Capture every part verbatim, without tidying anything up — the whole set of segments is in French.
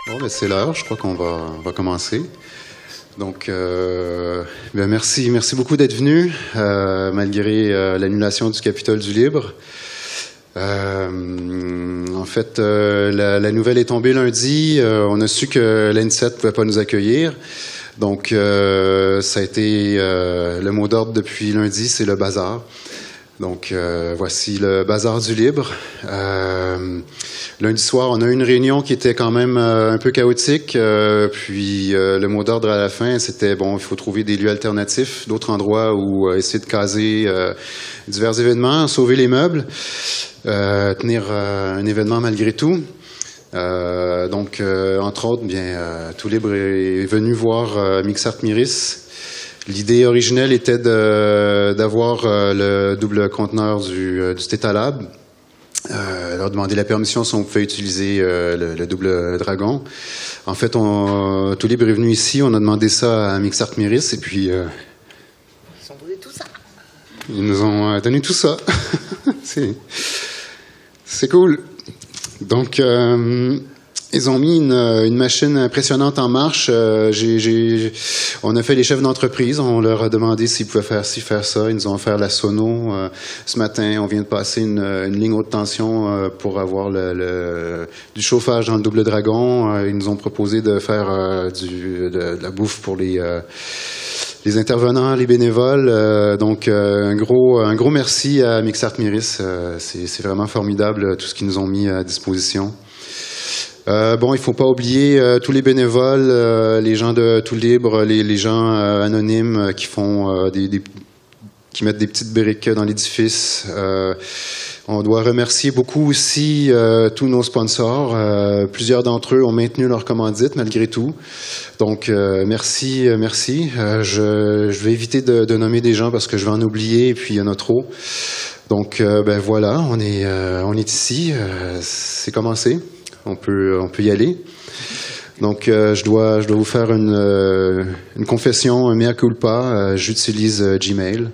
Bon, ben c'est l'heure, je crois qu'on va, on va commencer. Donc, euh, ben merci, merci beaucoup d'être venu, euh, malgré euh, l'annulation du Capitole du Libre. Euh, en fait, euh, la, la nouvelle est tombée lundi. Euh, on a su que l'A N S E T ne pouvait pas nous accueillir. Donc, euh, ça a été euh, le mot d'ordre depuis lundi, c'est le bazar. Donc, euh, voici le bazar du libre. Euh, lundi soir, on a eu une réunion qui était quand même euh, un peu chaotique. Euh, puis, euh, le mot d'ordre à la fin, c'était, bon, il faut trouver des lieux alternatifs, d'autres endroits où euh, essayer de caser euh, divers événements, sauver les meubles, euh, tenir euh, un événement malgré tout. Euh, donc, euh, entre autres, bien, euh, Tout Libre est venu voir euh, Mixart Miris. L'idée originelle était de, d'avoir euh, le double conteneur du, euh, du Theta Lab, euh, leur demander la permission si on pouvait utiliser euh, le, le double Dragon. En fait, on, Tout Libre est venu ici, on a demandé ça à Mixart Miris, et puis euh, ils ont donné tout ça. Ils nous ont euh, donné tout ça. c'est, c'est cool. Donc, euh, ils ont mis une, une machine impressionnante en marche. Euh, j'ai, j'ai, on a fait les chefs d'entreprise. On leur a demandé s'ils pouvaient faire ci, faire ça. Ils nous ont offert la sono. Euh, ce matin, on vient de passer une, une ligne haute tension euh, pour avoir le, le, du chauffage dans le double Dragon. Euh, ils nous ont proposé de faire euh, du, de, de la bouffe pour les... Euh, les intervenants, les bénévoles. Euh, donc, euh, un gros, un gros merci à Mixart Miris. Euh, c'est, c'est vraiment formidable tout ce qu'ils nous ont mis à disposition. Euh, bon, il faut pas oublier euh, tous les bénévoles, euh, les gens de Tout Libre, les, les gens euh, anonymes euh, qui font euh, des, des, qui mettent des petites briques dans l'édifice. Euh, on doit remercier beaucoup aussi euh, tous nos sponsors. Euh, plusieurs d'entre eux ont maintenu leur commandite malgré tout. Donc, euh, merci, euh, merci. Euh, je, je vais éviter de, de nommer des gens parce que je vais en oublier et puis il y en a trop. Donc, euh, ben voilà, on est, euh, on est ici. Euh, c'est commencé. On peut, on peut y aller. Donc, euh, je dois, je dois vous faire une, euh, une confession, un mea culpa. Euh, j'utilise euh, Gmail.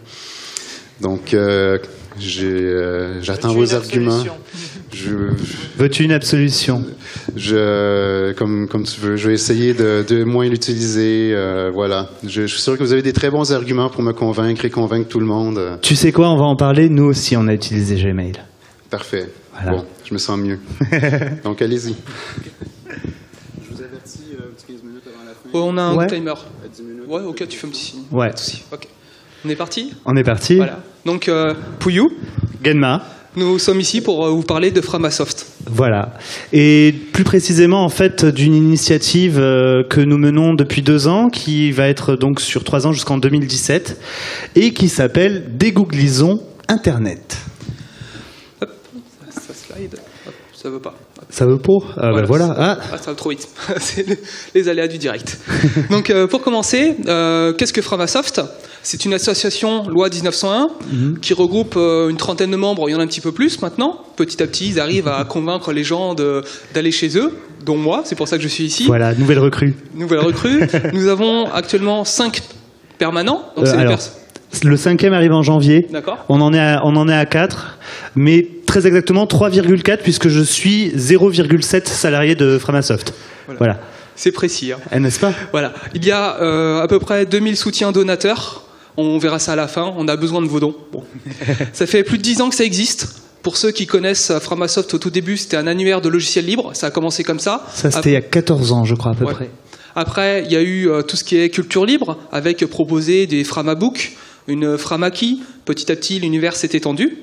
Donc, euh, j'ai, euh, j'attends vos arguments. Je, je, Veux-tu une absolution? Je, comme, comme tu veux. Je vais essayer de, de moins l'utiliser. Euh, voilà. Je, je suis sûr que vous avez des très bons arguments pour me convaincre et convaincre tout le monde. Tu sais quoi? On va en parler. Nous aussi, on a utilisé Gmail. Parfait. Voilà. Bon, je me sens mieux. Donc, allez-y. Je vous avertis euh, un petit quinze minutes avant la fin. Oh, on a un ouais. timer. À dix minutes. Ouais, ok, tu fais un petit signe. Ouais. Ok. On est parti? On est parti. Voilà. Donc, euh, Pouillou, Genma. nous sommes ici pour euh, vous parler de Framasoft. Voilà. Et plus précisément, en fait, d'une initiative euh, que nous menons depuis deux ans, qui va être donc sur trois ans jusqu'en deux mille dix-sept, et qui s'appelle Dégooglisons Internet. Hop, ça, ça slide. Hop, ça veut pas. Hop. Ça veut pas? Ah Voilà, ben voilà. Ça, Ah. ah, ça va trop vite. C'est le- les aléas du direct. Donc, euh, pour commencer, euh, qu'est-ce que Framasoft? C'est une association loi dix-neuf cent un Mhm. qui regroupe euh, une trentaine de membres. Il y en a un petit peu plus maintenant. Petit à petit, ils arrivent à convaincre les gens de, d'aller chez eux, dont moi. C'est pour ça que je suis ici. Voilà, nouvelle recrue. Nouvelle recrue. Nous avons actuellement cinq permanents. Donc Euh, c'est des alors, pers- le cinquième arrive en janvier. D'accord. On en est à, on en est à quatre, mais très exactement trois virgule quatre puisque je suis zéro virgule sept salarié de Framasoft. Voilà. Voilà. C'est précis. Hein. Eh, n'est-ce pas? Voilà. Il y a euh, à peu près deux mille soutiens donateurs. On verra ça à la fin. On a besoin de vos dons. Bon. Ça fait plus de dix ans que ça existe. Pour ceux qui connaissent Framasoft au tout début, c'était un annuaire de logiciels libres. Ça a commencé comme ça. Ça, c'était il y a quatorze ans, je crois, à peu Ouais. près. Après, il y a eu euh, tout ce qui est culture libre, avec proposer des Framabook, une Framaki. Petit à petit, l'univers s'est étendu.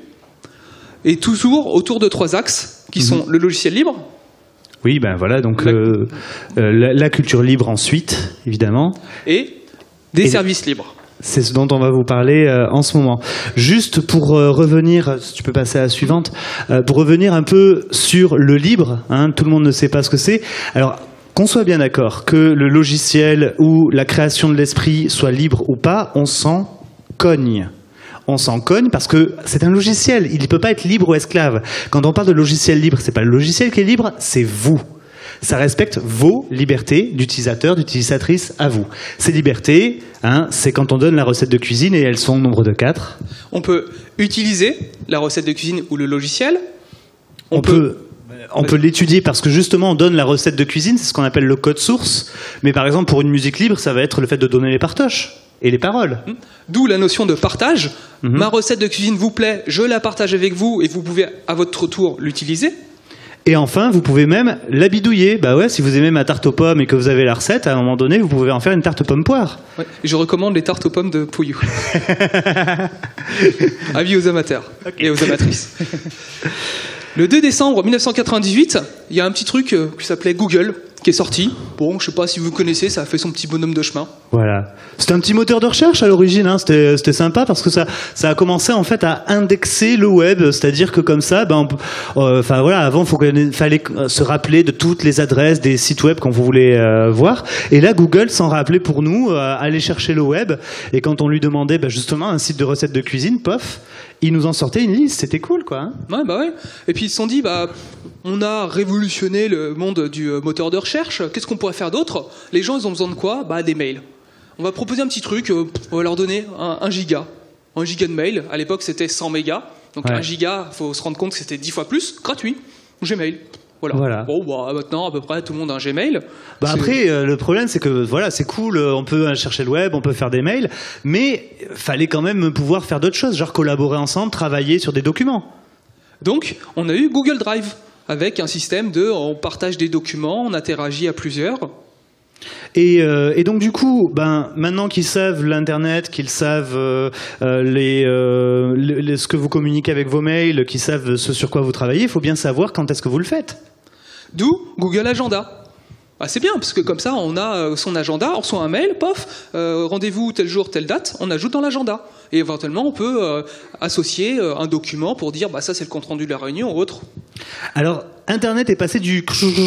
Et toujours autour de trois axes, qui sont le logiciel libre, Oui, ben voilà, donc La- euh, euh, la, la culture libre ensuite, évidemment. et des Et- services libres. C'est ce dont on va vous parler euh, en ce moment. Juste pour euh, revenir, si tu peux passer à la suivante, euh, pour revenir un peu sur le libre, hein, tout le monde ne sait pas ce que c'est. Alors, qu'on soit bien d'accord, que le logiciel ou la création de l'esprit soit libre ou pas, on s'en cogne. On s'en cogne parce que c'est un logiciel, il ne peut pas être libre ou esclave. Quand on parle de logiciel libre, c'est pas le logiciel qui est libre, c'est vous. Ça respecte vos libertés d'utilisateur, d'utilisatrice à vous. Ces libertés, hein, c'est quand on donne la recette de cuisine et elles sont au nombre de quatre. On peut utiliser la recette de cuisine ou le logiciel. On, peut, peut on peut l'étudier parce que justement on donne la recette de cuisine, c'est ce qu'on appelle le code source. Mais par exemple pour une musique libre, ça va être le fait de donner les partages et les paroles. D'où la notion de partage. Mm-hmm. Ma recette de cuisine vous plaît, je la partage avec vous et vous pouvez à votre tour l'utiliser. Et enfin, vous pouvez même la bidouiller. Bah ouais, si vous aimez ma tarte aux pommes et que vous avez la recette, à un moment donné, vous pouvez en faire une tarte pomme poire. Ouais, je recommande les tartes aux pommes de Pouillou. Avis aux amateurs okay. et aux amatrices. Le deux décembre mille neuf cent quatre-vingt-dix-huit, il y a un petit truc qui s'appelait Google qui est sorti. Bon, je sais pas si vous connaissez, ça a fait son petit bonhomme de chemin. Voilà. C'était un petit moteur de recherche à l'origine, hein. C'était, c'était sympa parce que ça, ça a commencé en fait à indexer le web, c'est-à-dire que comme ça, ben, enfin euh, voilà, avant il fallait se rappeler de toutes les adresses des sites web qu'on voulait euh, voir, et là Google s'en rappelait pour nous, euh, aller chercher le web, et quand on lui demandait ben, justement un site de recettes de cuisine, pof, il nous en sortait une liste, c'était cool quoi. Hein. Ouais bah ouais. Et puis ils se sont dit bah on a révolutionné le monde du moteur de recherche. Qu'est-ce qu'on pourrait faire d'autre? Les gens, ils ont besoin de quoi? Bah, des mails. On va proposer un petit truc. Euh, on va leur donner un, un giga. Un giga de mail. À l'époque, c'était cent mégas. Donc, ouais. un giga, il faut se rendre compte que c'était dix fois plus. Gratuit. Gmail. Voilà. voilà. Bon, bah, maintenant, à peu près, tout le monde a un Gmail. Bah après, euh, le problème, c'est que voilà, c'est cool. On peut chercher le web, on peut faire des mails. Mais fallait quand même pouvoir faire d'autres choses. Genre collaborer ensemble, travailler sur des documents. Donc, on a eu Google Drive. Avec un système de, on partage des documents, on interagit à plusieurs. Et, euh, et donc du coup, ben, maintenant qu'ils savent l'Internet, qu'ils savent euh, les, euh, les, ce que vous communiquez avec vos mails, qu'ils savent ce sur quoi vous travaillez, il faut bien savoir quand est-ce que vous le faites. D'où Google Agenda. Ah, c'est bien, parce que comme ça, on a son agenda, on reçoit un mail, pof, euh, rendez-vous tel jour, telle date, on ajoute dans l'agenda. Et éventuellement, on peut euh, associer euh, un document pour dire, bah ça c'est le compte-rendu de la réunion ou autre. Alors, Internet est passé du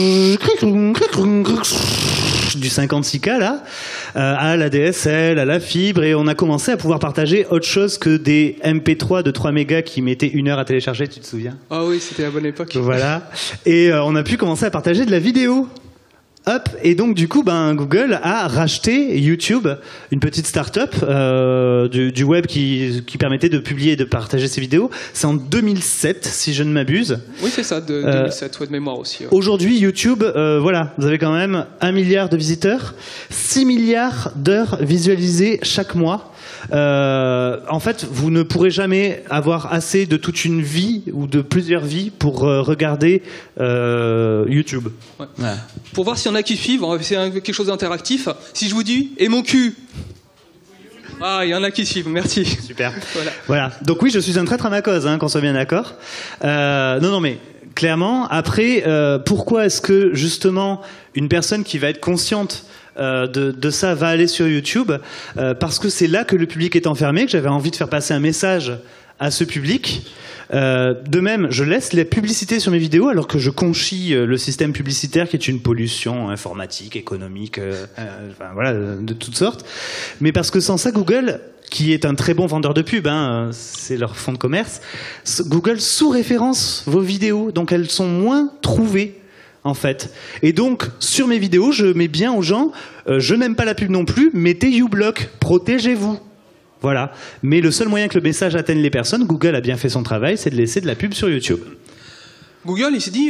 du cinquante-six K là euh, à la D S L, à la fibre, et on a commencé à pouvoir partager autre chose que des M P trois de trois mégas qui mettaient une heure à télécharger, tu te souviens? Ah oui, c'était la bonne époque. Voilà. Et euh, on a pu commencer à partager de la vidéo. Hop, et donc du coup, ben, Google a racheté YouTube, une petite start-up euh, du, du web qui, qui permettait de publier et de partager ses vidéos. C'est en deux mille sept, si je ne m'abuse. Oui, c'est ça, de deux mille sept, euh, ouais, de mémoire aussi. Ouais. Aujourd'hui, YouTube, euh, voilà, vous avez quand même un milliard de visiteurs, six milliards d'heures visualisées chaque mois. Euh, en fait, vous ne pourrez jamais avoir assez de toute une vie ou de plusieurs vies pour euh, regarder euh, YouTube. Ouais. Ouais. Pour voir s'il y en a qui suivent, on va essayer quelque chose d'interactif. Si je vous dis « et mon cul », ah, il y en a qui suivent, merci. Super. Voilà. Voilà. Donc oui, je suis un traître à ma cause, hein, qu'on soit bien d'accord. Euh, non, non, mais clairement, après, euh, pourquoi est-ce que justement une personne qui va être consciente Euh, de, de ça va aller sur YouTube euh, parce que c'est là que le public est enfermé, que j'avais envie de faire passer un message à ce public. Euh, de même, je laisse les publicités sur mes vidéos alors que je conchis euh, le système publicitaire qui est une pollution informatique, économique, euh, euh, enfin, voilà, de toutes sortes. Mais parce que sans ça, Google, qui est un très bon vendeur de pub, hein, c'est leur fonds de commerce, Google sous-référence vos vidéos, donc elles sont moins trouvées. En fait. Et donc, sur mes vidéos, je mets bien aux gens, euh, je n'aime pas la pub non plus, mettez uBlock, protégez-vous. Voilà. Mais le seul moyen que le message atteigne les personnes, Google a bien fait son travail, c'est de laisser de la pub sur YouTube. Google, il s'est dit,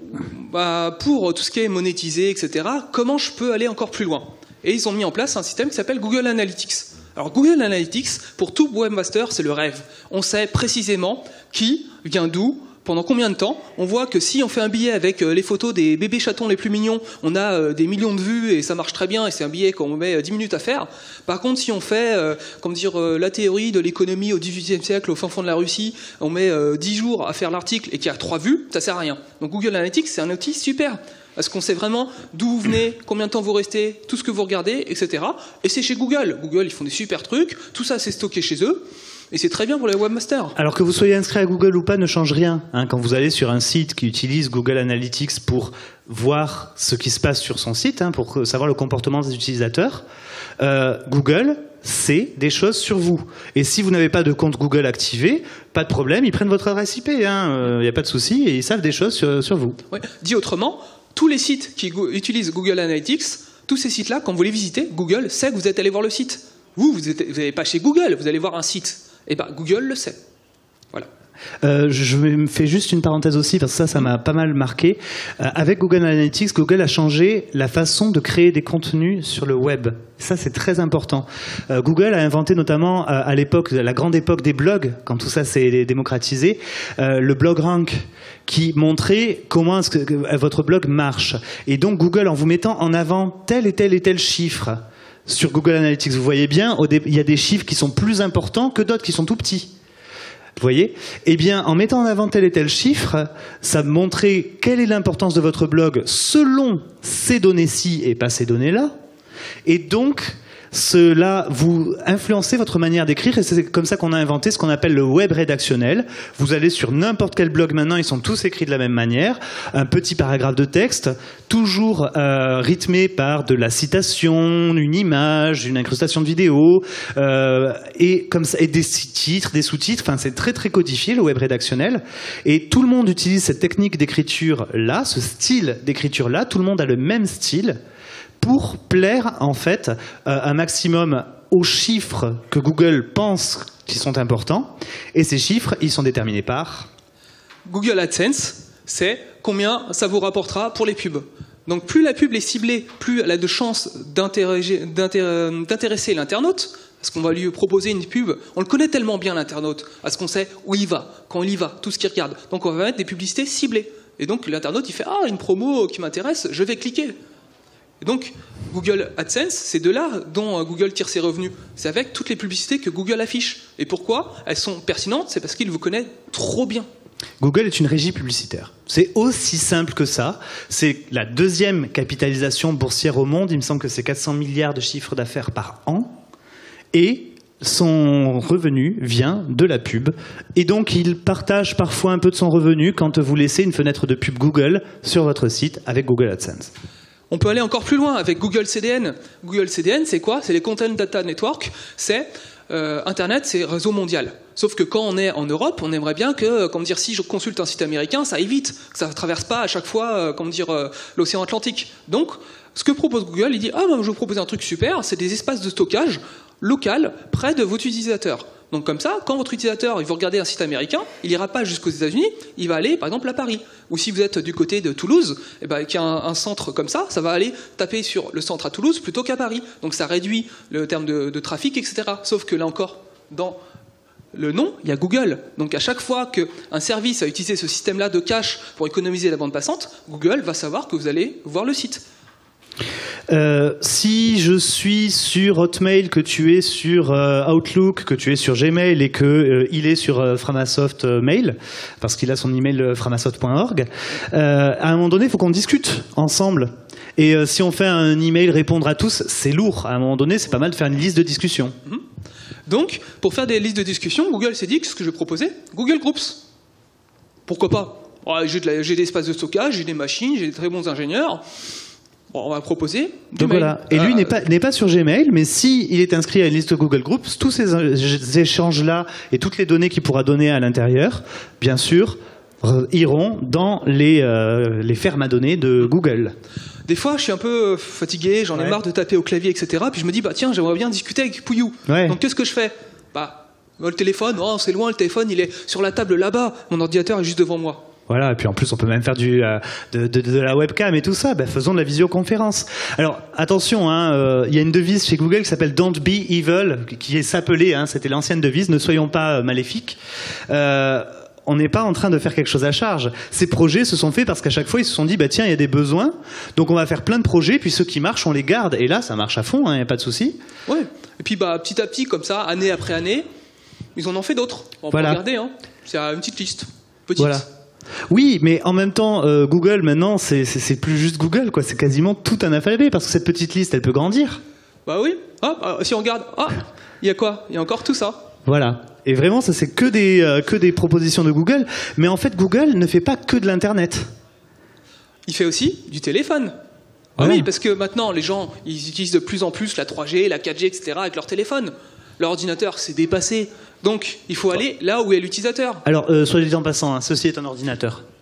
bah, pour tout ce qui est monétisé, et cetera, comment je peux aller encore plus loin? Et ils ont mis en place un système qui s'appelle Google Analytics. Alors, Google Analytics, pour tout webmaster, c'est le rêve. On sait précisément qui vient d'où, pendant combien de temps. On voit que si on fait un billet avec les photos des bébés chatons les plus mignons, on a des millions de vues et ça marche très bien et c'est un billet qu'on met dix minutes à faire. Par contre, si on fait euh, comme dire, euh, la théorie de l'économie au dix-huitième siècle au fin fond de la Russie, on met euh, dix jours à faire l'article et qu'il y a trois vues, ça sert à rien. Donc Google Analytics, c'est un outil super. Parce qu'on sait vraiment d'où vous venez, combien de temps vous restez, tout ce que vous regardez, et cetera. Et c'est chez Google. Google, ils font des super trucs. Tout ça, c'est stocké chez eux. Et c'est très bien pour les webmasters. Alors que vous soyez inscrit à Google ou pas ne change rien. Hein, quand vous allez sur un site qui utilise Google Analytics pour voir ce qui se passe sur son site, hein, pour savoir le comportement des utilisateurs, euh, Google sait des choses sur vous. Et si vous n'avez pas de compte Google activé, pas de problème, ils prennent votre adresse I P. Il hein, n'y a pas de souci et ils savent des choses sur, sur vous. Ouais. Dit autrement, tous les sites qui go- utilisent Google Analytics, tous ces sites-là, quand vous les visitez, Google sait que vous êtes allé voir le site. Vous, vous n'allez pas chez Google, vous allez voir un site. Et bien, Google le sait. Voilà. Euh, je me fais juste une parenthèse aussi, parce que ça, ça m'a pas mal marqué. Euh, avec Google Analytics, Google a changé la façon de créer des contenus sur le web. Ça, c'est très important. Euh, Google a inventé notamment, euh, à l'époque, la grande époque des blogs, quand tout ça s'est démocratisé, euh, le blog rank, qui montrait comment est-ce que, que votre blog marche. Et donc, Google, en vous mettant en avant tel et tel et tel chiffre sur Google Analytics, vous voyez bien, au dé- il y a des chiffres qui sont plus importants que d'autres qui sont tout petits. Vous voyez ? Eh bien, en mettant en avant tel et tel chiffre, ça montrait quelle est l'importance de votre blog selon ces données-ci et pas ces données-là. Et donc, cela vous influencez votre manière d'écrire, et c'est comme ça qu'on a inventé ce qu'on appelle le web rédactionnel. Vous allez sur n'importe quel blog maintenant, ils sont tous écrits de la même manière, un petit paragraphe de texte, toujours euh, rythmé par de la citation, une image, une incrustation de vidéo, euh, et comme ça, et des titres, des sous-titres. Enfin, c'est très très codifié le web rédactionnel, et tout le monde utilise cette technique d'écriture là, ce style d'écriture là. Tout le monde a le même style, pour plaire en fait euh, un maximum aux chiffres que Google pense qui sont importants. Et ces chiffres, ils sont déterminés par Google AdSense, c'est combien ça vous rapportera pour les pubs. Donc plus la pub est ciblée, plus elle a de chances d'intéresser l'internaute, parce qu'on va lui proposer une pub. On le connaît tellement bien, l'internaute, parce qu'on sait où il va, quand il y va, tout ce qu'il regarde. Donc on va mettre des publicités ciblées. Et donc l'internaute, il fait « Ah, une promo qui m'intéresse, je vais cliquer ». Et donc, Google AdSense, c'est de là dont Google tire ses revenus. C'est avec toutes les publicités que Google affiche. Et pourquoi elles sont pertinentes? C'est parce qu'il vous connaît trop bien. Google est une régie publicitaire. C'est aussi simple que ça. C'est la deuxième capitalisation boursière au monde. Il me semble que c'est quatre cents milliards de chiffre d'affaires par an. Et son revenu vient de la pub. Et donc, il partage parfois un peu de son revenu quand vous laissez une fenêtre de pub Google sur votre site avec Google AdSense. On peut aller encore plus loin avec Google C D N. Google C D N, c'est quoi? C'est les Content Data Network. C'est euh, Internet, c'est réseau mondial. Sauf que quand on est en Europe, on aimerait bien que, comment dire, si je consulte un site américain, ça aille vite, que ça ne traverse pas à chaque fois, euh, comment dire, euh, l'océan Atlantique. Donc, ce que propose Google, il dit ah, ben, je vais vous proposer un truc super, c'est des espaces de stockage local près de votre utilisateur. Donc comme ça, quand votre utilisateur il veut regarder un site américain, il n'ira pas jusqu'aux États-Unis, il va aller par exemple à Paris. Ou si vous êtes du côté de Toulouse, eh ben, qu'il y a un, un centre comme ça, ça va aller taper sur le centre à Toulouse plutôt qu'à Paris. Donc ça réduit le terme de, de trafic, et cetera. Sauf que là encore, dans le nom, il y a Google. Donc à chaque fois qu'un service a utilisé ce système-là de cache pour économiser la bande passante, Google va savoir que vous allez voir le site. Euh, si je suis sur Hotmail, que tu es sur euh, Outlook, que tu es sur Gmail et que euh, il est sur euh, Framasoft euh, Mail, parce qu'il a son email euh, framasoft point org, euh, à un moment donné, il faut qu'on discute ensemble. Et euh, si on fait un email répondre à tous, c'est lourd. À un moment donné, c'est pas mal de faire une liste de discussion. Mmh. Donc, pour faire des listes de discussion, Google s'est dit que ce que je proposais, Google Groups. Pourquoi pas? Oh, j'ai, de la, j'ai des espaces de stockage, j'ai des machines, j'ai des très bons ingénieurs. On va proposer du Donc mail. voilà. Et lui euh, n'est pas n'est pas sur Gmail, mais si il est inscrit à une liste Google Groups, tous ces échanges-là et toutes les données qu'il pourra donner à l'intérieur, bien sûr, iront dans les euh, les fermes à données de Google. Des fois, je suis un peu fatigué, j'en ai ouais. marre de taper au clavier, et cetera. Puis je me dis, bah tiens, j'aimerais bien discuter avec Pouillou. Ouais. Donc qu'est-ce que je fais? Bah le téléphone, oh, c'est loin, le téléphone, il est sur la table là-bas. Mon ordinateur est juste devant moi. Voilà, et puis en plus on peut même faire du, euh, de, de, de la webcam et tout ça, ben, faisons de la visioconférence. Alors attention, hein, euh, y a une devise chez Google qui s'appelle Don't be evil, qui est s'appelée, hein, c'était l'ancienne devise, ne soyons pas euh, maléfiques. Euh, on n'est pas en train de faire quelque chose à charge. Ces projets se sont faits parce qu'à chaque fois ils se sont dit, bah tiens, il y a des besoins, donc on va faire plein de projets, puis ceux qui marchent, on les garde. Et là, ça marche à fond, il hein, n'y a pas de souci. Ouais, et puis bah, petit à petit, comme ça, année après année, ils en ont fait d'autres. On voilà. peut regarder, hein. C'est une petite liste, petite. Voilà. Oui, mais en même temps, euh, Google, maintenant, c'est, c'est, c'est plus juste Google, quoi. C'est quasiment tout un alphabet, parce que cette petite liste, elle peut grandir. Bah oui. Ah, bah, si on regarde, ah, il y a quoi? Il y a encore tout ça. Voilà. Et vraiment, ça, c'est que des, euh, que des propositions de Google. Mais en fait, Google ne fait pas que de l'Internet. Il fait aussi du téléphone. Voilà. Ah oui, parce que maintenant, les gens, ils utilisent de plus en plus la trois G, la quatre G, et cetera avec leur téléphone. Leur ordinateur, c'est dépassé. Donc, il faut aller là où est l'utilisateur. Alors, euh, soit dit en passant, hein, ceci est un ordinateur.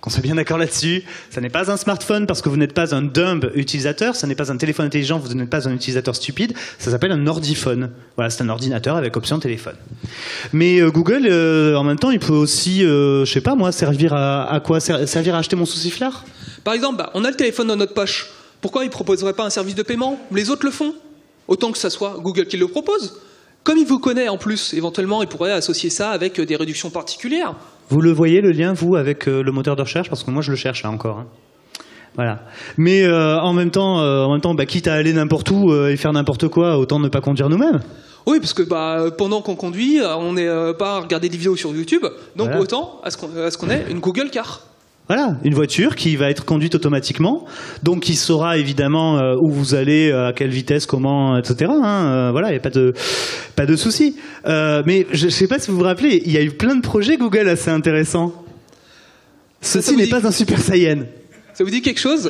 Qu'on soit bien d'accord là-dessus. Ça n'est pas un smartphone parce que vous n'êtes pas un dumb utilisateur. Ça n'est pas un téléphone intelligent, vous n'êtes pas un utilisateur stupide. Ça s'appelle un ordiphone. Voilà, c'est un ordinateur avec option téléphone. Mais euh, Google, euh, en même temps, il peut aussi, euh, je sais pas moi, servir à, à quoi Ser- Servir à acheter mon sauciflard. Par exemple, bah, on a le téléphone dans notre poche. Pourquoi ils ne proposeraient pas un service de paiement? Les autres le font. Autant que ça soit Google qui le propose. Comme il vous connaît en plus, éventuellement, il pourrait associer ça avec des réductions particulières. Vous le voyez, le lien, vous, avec euh, le moteur de recherche? Parce que moi, je le cherche là encore. Hein. Voilà. Mais euh, en même temps, euh, en même temps bah, quitte à aller n'importe où euh, et faire n'importe quoi, autant ne pas conduire nous-mêmes. Oui, parce que bah, pendant qu'on conduit, on n'est euh, pas à regarder des vidéos sur YouTube. Donc Voilà. autant à ce qu'on, à ce qu'on ait une Google Car. Voilà, une voiture qui va être conduite automatiquement, donc qui saura évidemment euh, où vous allez, euh, à quelle vitesse, comment, et cetera. Hein, euh, voilà, il n'y a pas de, pas de souci. Euh, mais je ne sais pas si vous vous rappelez, il y a eu plein de projets Google assez intéressants. Ça, Ceci ça vous n'est dit- pas un Super Saiyan. Ça vous dit quelque chose?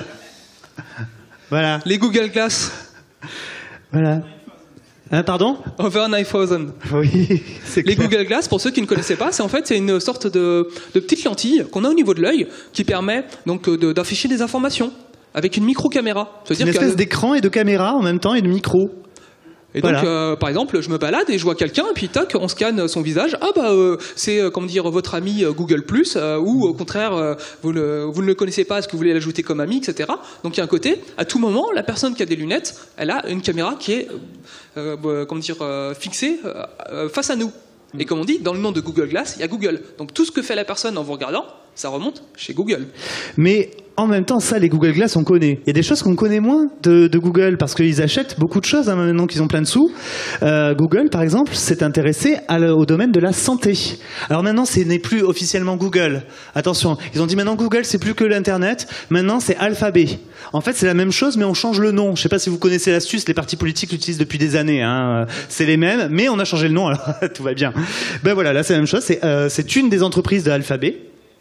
Voilà, Les Google Glass voilà. Hein, pardon? over nine thousand. Oui, c'est Les clair. Google Glass, pour ceux qui ne connaissaient pas, c'est en fait c'est une sorte de, de petite lentille qu'on a au niveau de l'œil qui permet donc de- d'afficher des informations avec une micro-caméra. C'est une espèce d'écran et de caméra en même temps et de micro. Et donc, Voilà. euh, par exemple, je me balade et je vois quelqu'un, et puis tac, on scanne son visage. Ah bah, euh, c'est euh, comment dire votre ami euh, Google Plus, euh, ou au contraire, euh, vous, le, vous ne le connaissez pas, est-ce que vous voulez l'ajouter comme ami, et cetera. Donc il y a un côté, à tout moment, la personne qui a des lunettes, elle a une caméra qui est, euh, euh, comment dire, euh, fixée euh, euh, face à nous. Et comme on dit, dans le nom de Google Glass, il y a Google. Donc tout ce que fait la personne en vous regardant, ça remonte chez Google. Mais en même temps, ça, les Google Glass, on connaît. Il y a des choses qu'on connaît moins de, de Google parce qu'ils achètent beaucoup de choses hein, maintenant qu'ils ont plein de sous. Euh, Google, par exemple, s'est intéressé à le- au domaine de la santé. Alors maintenant, ce n'est plus officiellement Google. Attention, ils ont dit maintenant Google, c'est plus que l'Internet. Maintenant, c'est Alphabet. En fait, c'est la même chose, mais on change le nom. Je ne sais pas si vous connaissez l'astuce. Les partis politiques l'utilisent depuis des années. Hein. C'est les mêmes, mais on a changé le nom. Alors tout va bien. Ben voilà, là, c'est la même chose. C'est euh, c'est une des entreprises de Alphabet.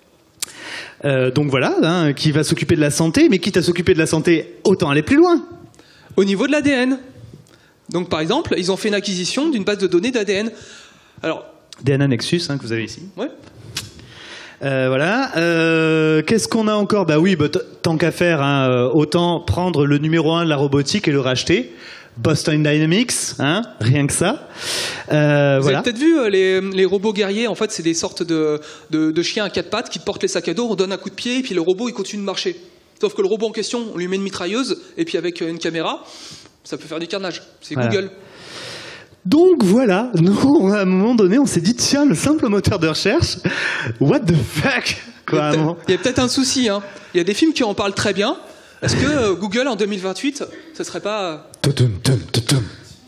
Euh, donc voilà, hein, qui va s'occuper de la santé, mais quitte à s'occuper de la santé, autant aller plus loin. Au niveau de l'A D N. Donc par exemple, ils ont fait une acquisition d'une base de données d'A D N. Alors, D N A Nexus, hein, que vous avez ici. ouais. Euh, voilà. Euh, Qu'est-ce qu'on a encore? Bah oui, bah, t- tant qu'à faire, hein, euh, autant prendre le numéro un de la robotique et le racheter. Boston Dynamics, hein, rien que ça. Euh, Vous voilà. avez peut-être vu euh, les, les robots guerriers, en fait c'est des sortes de, de, de chiens à quatre pattes qui portent les sacs à dos, on donne un coup de pied et puis le robot il continue de marcher. Sauf que le robot en question, on lui met une mitrailleuse et puis avec euh, une caméra, ça peut faire du carnage. C'est Voilà. Google. Donc voilà, nous, à un moment donné, on s'est dit, tiens, le simple moteur de recherche, what the fuck Il y quoi, a à un peut-être- moment. il y a peut-être un souci. Hein. Il y a des films qui en parlent très bien. Est-ce que euh, Google en deux mille vingt-huit, ce serait pas... Toutoum, toum, toutoum.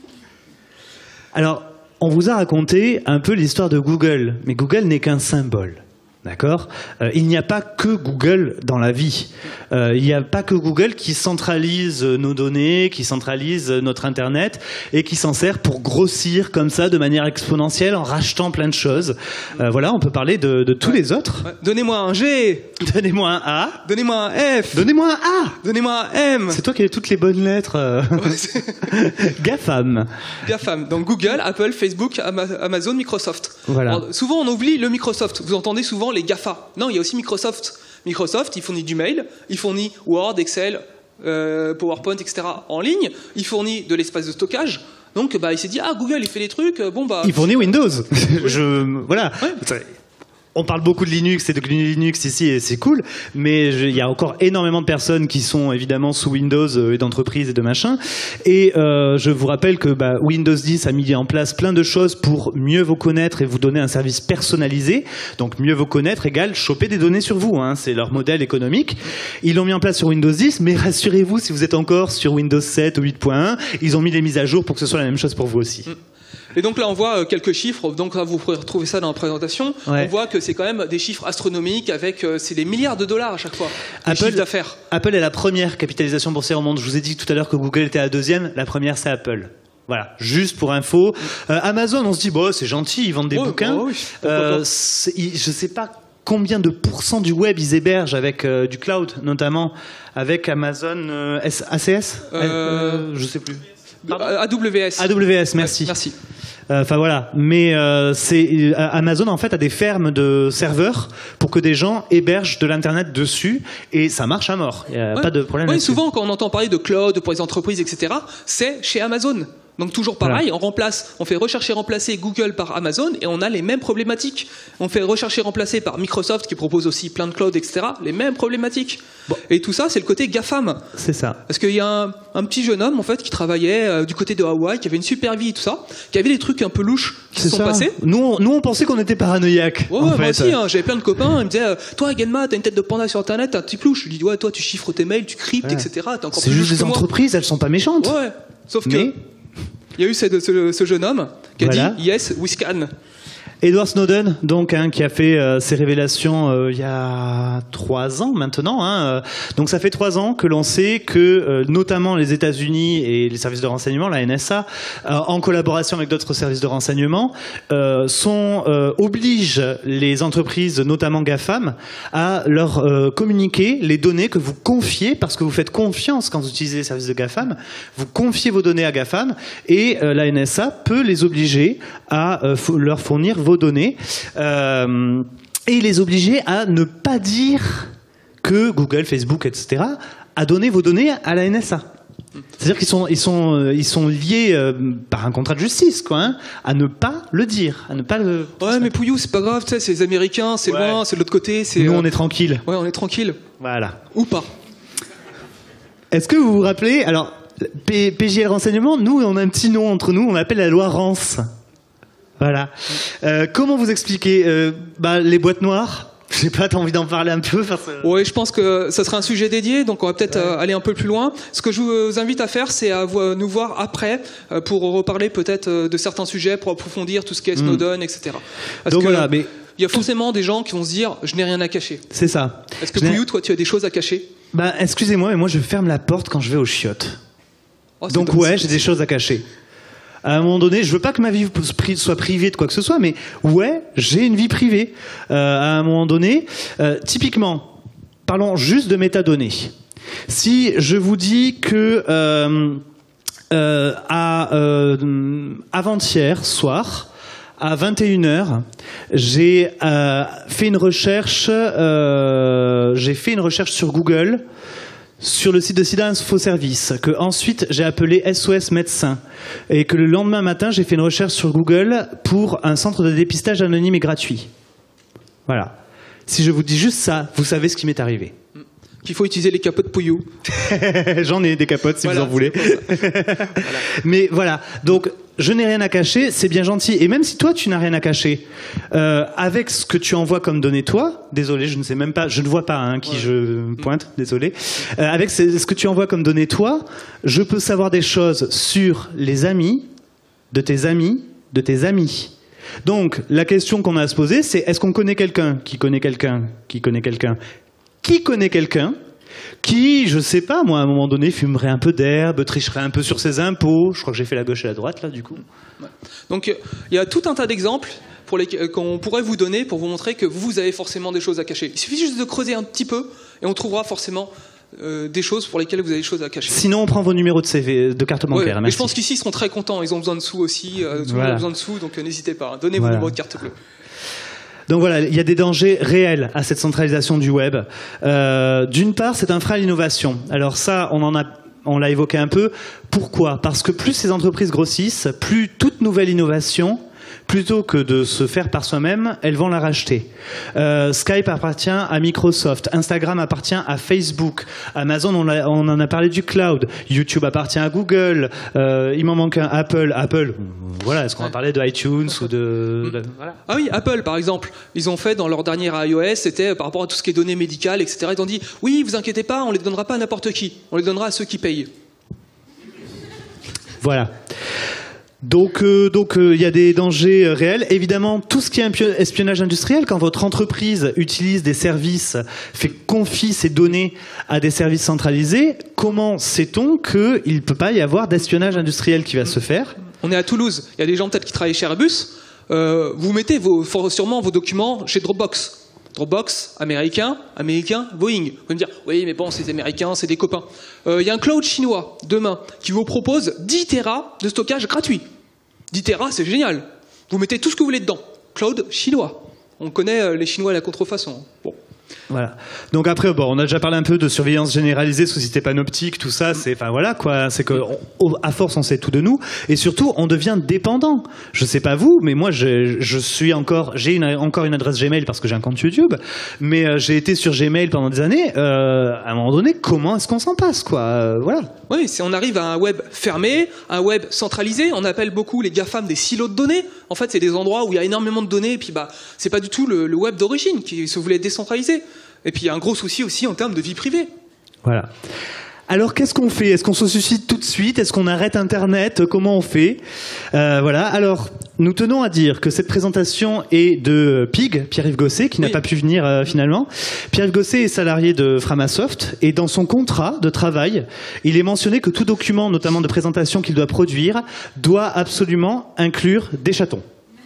Alors, on vous a raconté un peu l'histoire de Google, mais Google n'est qu'un symbole. D'accord ? Euh, il n'y a pas que Google dans la vie. Euh, il n'y a pas que Google qui centralise nos données, qui centralise notre Internet et qui s'en sert pour grossir comme ça de manière exponentielle en rachetant plein de choses. Euh, voilà, on peut parler de, de tous Ouais. les autres. Ouais. Donnez-moi un G, Donnez-moi un A. donnez-moi un F, Donnez-moi un A. donnez-moi un M. C'est toi qui as toutes les bonnes lettres. euh. GAFAM. GAFAM. Donc Google, Apple, Facebook, Ama- Amazon, Microsoft. Voilà. Alors, souvent on oublie le Microsoft. Vous entendez souvent les GAFA. Non, il y a aussi Microsoft. Microsoft, il fournit du mail, il fournit Word, Excel, euh, PowerPoint, et cetera en ligne. Il fournit de l'espace de stockage. Donc bah, il s'est dit, ah Google il fait des trucs, euh, bon bah... Il fournit Windows. Je, voilà. Ouais. On parle beaucoup de Linux et de Linux ici et c'est cool, mais je- il y a encore énormément de personnes qui sont évidemment sous Windows euh, et d'entreprises et de machin. Et euh, je vous rappelle que bah, Windows dix a mis en place plein de choses pour mieux vous connaître et vous donner un service personnalisé. Donc mieux vous connaître égale choper des données sur vous. Hein, c'est leur modèle économique. Ils l'ont mis en place sur Windows dix, mais rassurez-vous, si vous êtes encore sur Windows sept ou huit point un, ils ont mis les mises à jour pour que ce soit la même chose pour vous aussi. Et donc là on voit euh, quelques chiffres, donc là vous pourrez retrouver ça dans la présentation. Ouais. On voit que c'est quand même des chiffres astronomiques avec, euh, c'est des milliards de dollars à chaque fois. Les Apple- chiffres d'affaires. Apple est la première capitalisation boursière au monde. Je vous ai dit tout à l'heure que Google était la deuxième. La première, c'est Apple. Voilà, juste pour info. Euh, Amazon, on se dit, bon, c'est gentil, ils vendent des Ouais, bouquins. bah oui, pourquoi Euh, pas. c'est- ils- je sais pas combien de pourcents du web ils hébergent avec euh, du cloud, notamment avec Amazon euh, S- A C S Euh, Euh, Je sais plus. Pardon A W S. A W S, merci. Ouais, merci. Enfin voilà, mais euh, c'est euh, Amazon en fait a des fermes de serveurs pour que que des gens hébergent de l'internet dessus et ça marche à mort. Il n'y a ouais. pas de problème. Oui, là-dessus. souvent quand on entend parler de cloud pour les entreprises, et cetera, c'est chez Amazon. Donc toujours pareil, voilà. on remplace, on fait rechercher remplacer Google par Amazon et on a les mêmes problématiques. On fait rechercher remplacer par Microsoft qui propose aussi plein de clouds, et cetera. Les mêmes problématiques. Bon. Et tout ça, c'est le côté GAFAM. C'est ça. Parce qu'il y a un, un petit jeune homme en fait qui travaillait euh, du côté de Hawaï, qui avait une super vie et tout ça, qui avait des trucs un peu louches qui se sont ça. passés. Nous, on, nous, on pensait qu'on était paranoïaques. Ouais, en ouais, fait. moi aussi, hein, j'avais plein de copains. Ils me disaient, toi, Genma, t'as une tête de panda sur Internet, t'as un petit louche. Je lui dis, ouais, toi, tu chiffres tes mails, tu cryptes, ouais. et cetera. T'es encore c'est plus juste des entreprises, moi. Elles sont pas méchantes. Ouais. Sauf Mais... que. Il y a eu ce, ce, ce jeune homme qui a voilà. dit yes, we scan. Edward Snowden, donc, hein, qui a fait euh, ses révélations euh, il y a trois ans maintenant. Hein, euh, donc ça fait trois ans que l'on sait que, euh, notamment les États-Unis et les services de renseignement, la N S A, euh, en collaboration avec d'autres services de renseignement, euh, sont euh, obligent les entreprises, notamment GAFAM, à leur euh, communiquer les données que vous confiez, parce que vous faites confiance quand vous utilisez les services de GAFAM. Vous confiez vos données à GAFAM et euh, la N S A peut les obliger à euh, f- leur fournir vos données euh, et les obliger à ne pas dire que Google, Facebook, et cetera a donné vos données à la N S A. C'est-à-dire qu'ils sont, ils sont, ils sont liés euh, par un contrat de justice, quoi, hein, à ne pas le dire, à ne pas le. Ouais, mais Pouillou, c'est pas grave, tu sais, c'est les Américains, c'est ouais. loin, c'est de l'autre côté. C'est, Nous, euh... on est tranquille. Ouais, on est tranquille. Voilà. Ou pas. Est-ce que vous vous rappelez, alors, P- PJL Renseignement, nous, on a un petit nom entre nous, on appelle la loi Rance. Voilà. Euh, comment vous expliquer euh, bah, les boîtes noires? Je sais pas, t'as envie d'en parler un peu parce... Oui, je pense que ça sera un sujet dédié, donc on va peut-être ouais. euh, aller un peu plus loin. Ce que je vous invite à faire, c'est à vo- nous voir après euh, pour reparler peut-être euh, de certains sujets, pour approfondir tout ce qui est Snowden, mmh. et cetera. Parce donc que, voilà, mais... il y a forcément des gens qui vont se dire, je n'ai rien à cacher. C'est ça. Est-ce que Pouillou, toi, tu as des choses à cacher? Bah, excusez-moi, mais moi, je ferme la porte quand je vais aux chiottes. Oh, donc dingue, ouais, j'ai des choses à cacher. À un moment donné, je veux pas que ma vie soit privée de quoi que ce soit, mais ouais, j'ai une vie privée. Euh, à un moment donné, euh, typiquement, parlons juste de métadonnées. Si je vous dis que euh, euh, à euh, avant-hier soir, à vingt et une heures, j'ai euh, fait une recherche. Euh, j'ai fait une recherche sur Google. Sur le site de SIDA Info Service, que ensuite j'ai appelé S O S Médecins, et que le lendemain matin j'ai fait une recherche sur Google pour un centre de dépistage anonyme et gratuit. Voilà. Si je vous dis juste ça, vous savez ce qui m'est arrivé. Qu'il faut utiliser les capotes Pouillou. J'en ai des capotes si voilà, vous en voulez. Voilà. Mais voilà, donc je n'ai rien à cacher, c'est bien gentil. Et même si toi tu n'as rien à cacher, euh, avec ce que tu envoies comme données toi, désolé, je ne sais même pas, je ne vois pas hein, qui ouais. je pointe, désolé. Euh, avec ce, ce que tu envoies comme données toi, je peux savoir des choses sur les amis, de tes amis, de tes amis. Donc la question qu'on a à se poser, c'est est-ce qu'on connaît quelqu'un qui connaît quelqu'un qui connaît quelqu'un qui connaît quelqu'un qui, je sais pas, moi, à un moment donné, fumerait un peu d'herbe, tricherait un peu sur ses impôts. Je crois que j'ai fait la gauche et la droite, là, du coup. Ouais. Donc, il y a tout un tas d'exemples pour les, qu'on pourrait vous donner pour vous montrer que vous avez forcément des choses à cacher. Il suffit juste de creuser un petit peu et on trouvera forcément euh, des choses pour lesquelles vous avez des choses à cacher. Sinon, on prend vos numéros de C V, de carte bancaire. Ouais, mais je pense qu'ici, ils seront très contents. Ils ont besoin de sous aussi. Euh, tout le monde a besoin de sous, donc euh, n'hésitez pas. Hein. Donnez voilà. vos numéros de carte bleue. Donc voilà, il y a des dangers réels à cette centralisation du web. Euh, d'une part, c'est un frein à l'innovation. Alors ça, on en a, on l'a évoqué un peu. Pourquoi ? Parce que plus ces entreprises grossissent, plus toute nouvelle innovation, plutôt que de se faire par soi-même, elles vont la racheter. Euh, Skype appartient à Microsoft, Instagram appartient à Facebook, Amazon, on, a, on en a parlé du cloud, YouTube appartient à Google, euh, il m'en manque un, Apple, Apple, voilà, est-ce qu'on va parler de iTunes ou de... de voilà. Ah oui, Apple par exemple, ils ont fait dans leur dernier iOS, c'était par rapport à tout ce qui est données médicales, et cetera. Ils ont dit, oui, vous inquiétez pas, on les donnera pas à n'importe qui, on les donnera à ceux qui payent. Voilà. Donc, euh, donc, il euh, y a des dangers euh, réels. Évidemment, tout ce qui est espionnage industriel, quand votre entreprise utilise des services, fait confie ses données à des services centralisés, comment sait-on qu'il ne peut pas y avoir d'espionnage industriel qui va se faire ? On est à Toulouse. Il y a des gens peut-être qui travaillent chez Airbus. Euh, vous mettez vos, sûrement vos documents chez Dropbox. Dropbox, américain, américain, Boeing. Vous allez me dire, oui, mais bon, c'est des Américains, c'est des copains. Il euh, y a un cloud chinois, demain, qui vous propose dix téras de stockage gratuit. dix téras, c'est génial. Vous mettez tout ce que vous voulez dedans. Cloud chinois. On connaît les Chinois à la contrefaçon. Bon. Voilà. Donc après, bon, on a déjà parlé un peu de surveillance généralisée, société panoptique, tout ça. C'est, enfin voilà quoi. C'est que, on, à force, on sait tout de nous, et surtout, on devient dépendant. Je sais pas vous, mais moi, je, je suis encore, j'ai une, encore une adresse Gmail parce que j'ai un compte YouTube, mais euh, j'ai été sur Gmail pendant des années. Euh, à un moment donné, comment est-ce qu'on s'en passe, quoi euh, Voilà. Oui, c'est, on arrive à un web fermé, un web centralisé. On appelle beaucoup les GAFAM des silos de données. En fait, c'est des endroits où il y a énormément de données, et puis bah, c'est pas du tout le, le web d'origine qui se voulait décentraliser. Et puis il y a un gros souci aussi en termes de vie privée. Voilà. Alors qu'est-ce qu'on fait ? Est-ce qu'on se suicide tout de suite ? Est-ce qu'on arrête Internet ? Comment on fait ? euh, Voilà. Alors, nous tenons à dire que cette présentation est de Pig, Pierre-Yves Gosset, qui n'a oui. pas pu venir euh, finalement. Pierre-Yves Gosset est salarié de Framasoft, et dans son contrat de travail, il est mentionné que tout document, notamment de présentation qu'il doit produire, doit absolument inclure des chatons.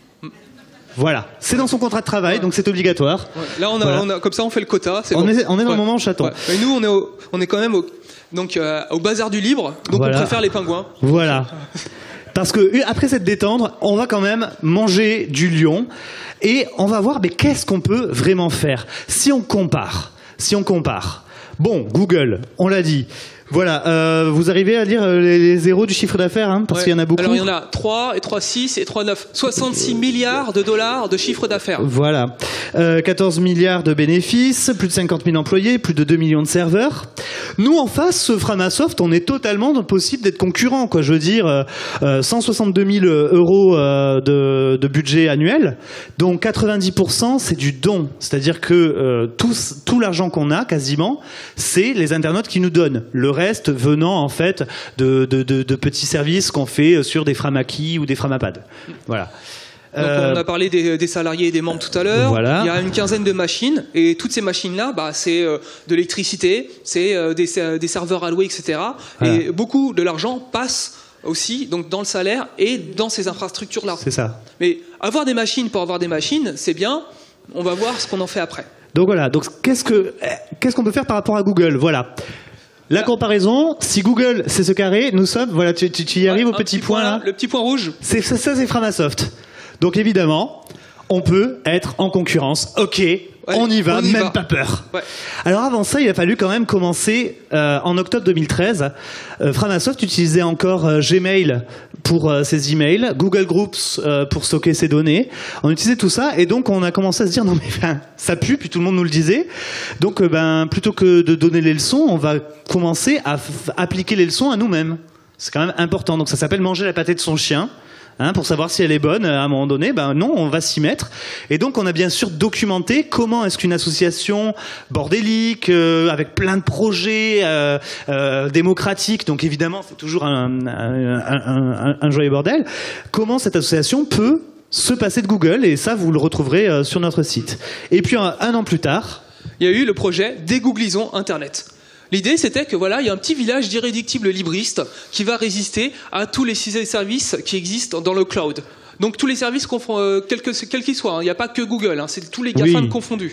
Voilà, c'est dans son contrat de travail, ouais. donc c'est obligatoire. Ouais. Là, on a, voilà. on a, comme ça, on fait le quota. C'est on, bon. est, on est dans ouais. le moment chaton. Ouais. Et nous, on est, au, on est quand même au, donc, euh, au bazar du libre, donc voilà. on préfère les pingouins. Voilà. Parce que après cette détendre, on va quand même manger du lion et on va voir, mais qu'est-ce qu'on peut vraiment faire si on compare. Si on compare. Bon, Google, on l'a dit. Voilà, euh, vous arrivez à lire les, les zéros du chiffre d'affaires, hein, parce ouais. qu'il y en a beaucoup. Alors il y en a trois, et trois six, et trois neuf. soixante-six milliards de dollars de chiffre d'affaires. Voilà. Euh, quatorze milliards de bénéfices, plus de cinquante mille employés, plus de deux millions de serveurs. Nous, en face, Framasoft, on est totalement possible d'être concurrent, quoi. Je veux dire, euh, cent soixante-deux mille euros euh, de, de budget annuel, dont quatre-vingt-dix pour cent, c'est du don. C'est-à-dire que euh, tout, tout l'argent qu'on a, quasiment, c'est les internautes qui nous donnent. Le reste venant en fait de, de, de, de petits services qu'on fait sur des Framaki ou des Framapads. Voilà. Donc euh, on a parlé des, des salariés et des membres tout à l'heure. Voilà. Il y a une quinzaine de machines et toutes ces machines-là, bah, c'est euh, de l'électricité, c'est euh, des, des serveurs alloués, et cetera. Voilà. Et beaucoup de l'argent passe aussi donc dans le salaire et dans ces infrastructures-là. C'est ça. Mais avoir des machines pour avoir des machines, c'est bien. On va voir ce qu'on en fait après. Donc voilà. Donc qu'est-ce que qu'est-ce qu'on peut faire par rapport à Google ? Voilà. La comparaison, si Google c'est ce carré, nous sommes, voilà, tu, tu, tu y arrives ouais, au petit, petit point là, là. Le petit point rouge. C'est ça, ça c'est Framasoft. Donc évidemment, on peut être en concurrence. Ok, ouais, on y va, on y même va. Pas peur. Ouais. Alors avant ça, il a fallu quand même commencer euh, en octobre deux mille treize. Euh, Framasoft utilisait encore euh, Gmail pour euh, ses emails, Google Groups euh, pour stocker ses données. On utilisait tout ça et donc on a commencé à se dire non mais enfin, ça pue, puis tout le monde nous le disait. Donc euh, ben plutôt que de donner les leçons, on va commencer à f- appliquer les leçons à nous-mêmes. C'est quand même important. Donc ça s'appelle manger la pâtée de son chien. Hein, pour savoir si elle est bonne, à un moment donné, ben non, on va s'y mettre. Et donc, on a bien sûr documenté comment est-ce qu'une association bordélique, euh, avec plein de projets euh, euh, démocratiques, donc évidemment, c'est toujours un, un, un, un, un joyeux bordel, comment cette association peut se passer de Google, et ça, vous le retrouverez euh, sur notre site. Et puis, un, un an plus tard... il y a eu le projet Dégooglisons Internet. L'idée, c'était que voilà, il y a un petit village d'irréductibles libristes qui va résister à tous les services qui existent dans le cloud. Donc tous les services, euh, quels quel qu'ils soient, il hein, n'y a pas que Google, hein, c'est tous les GAFAM oui. confondus.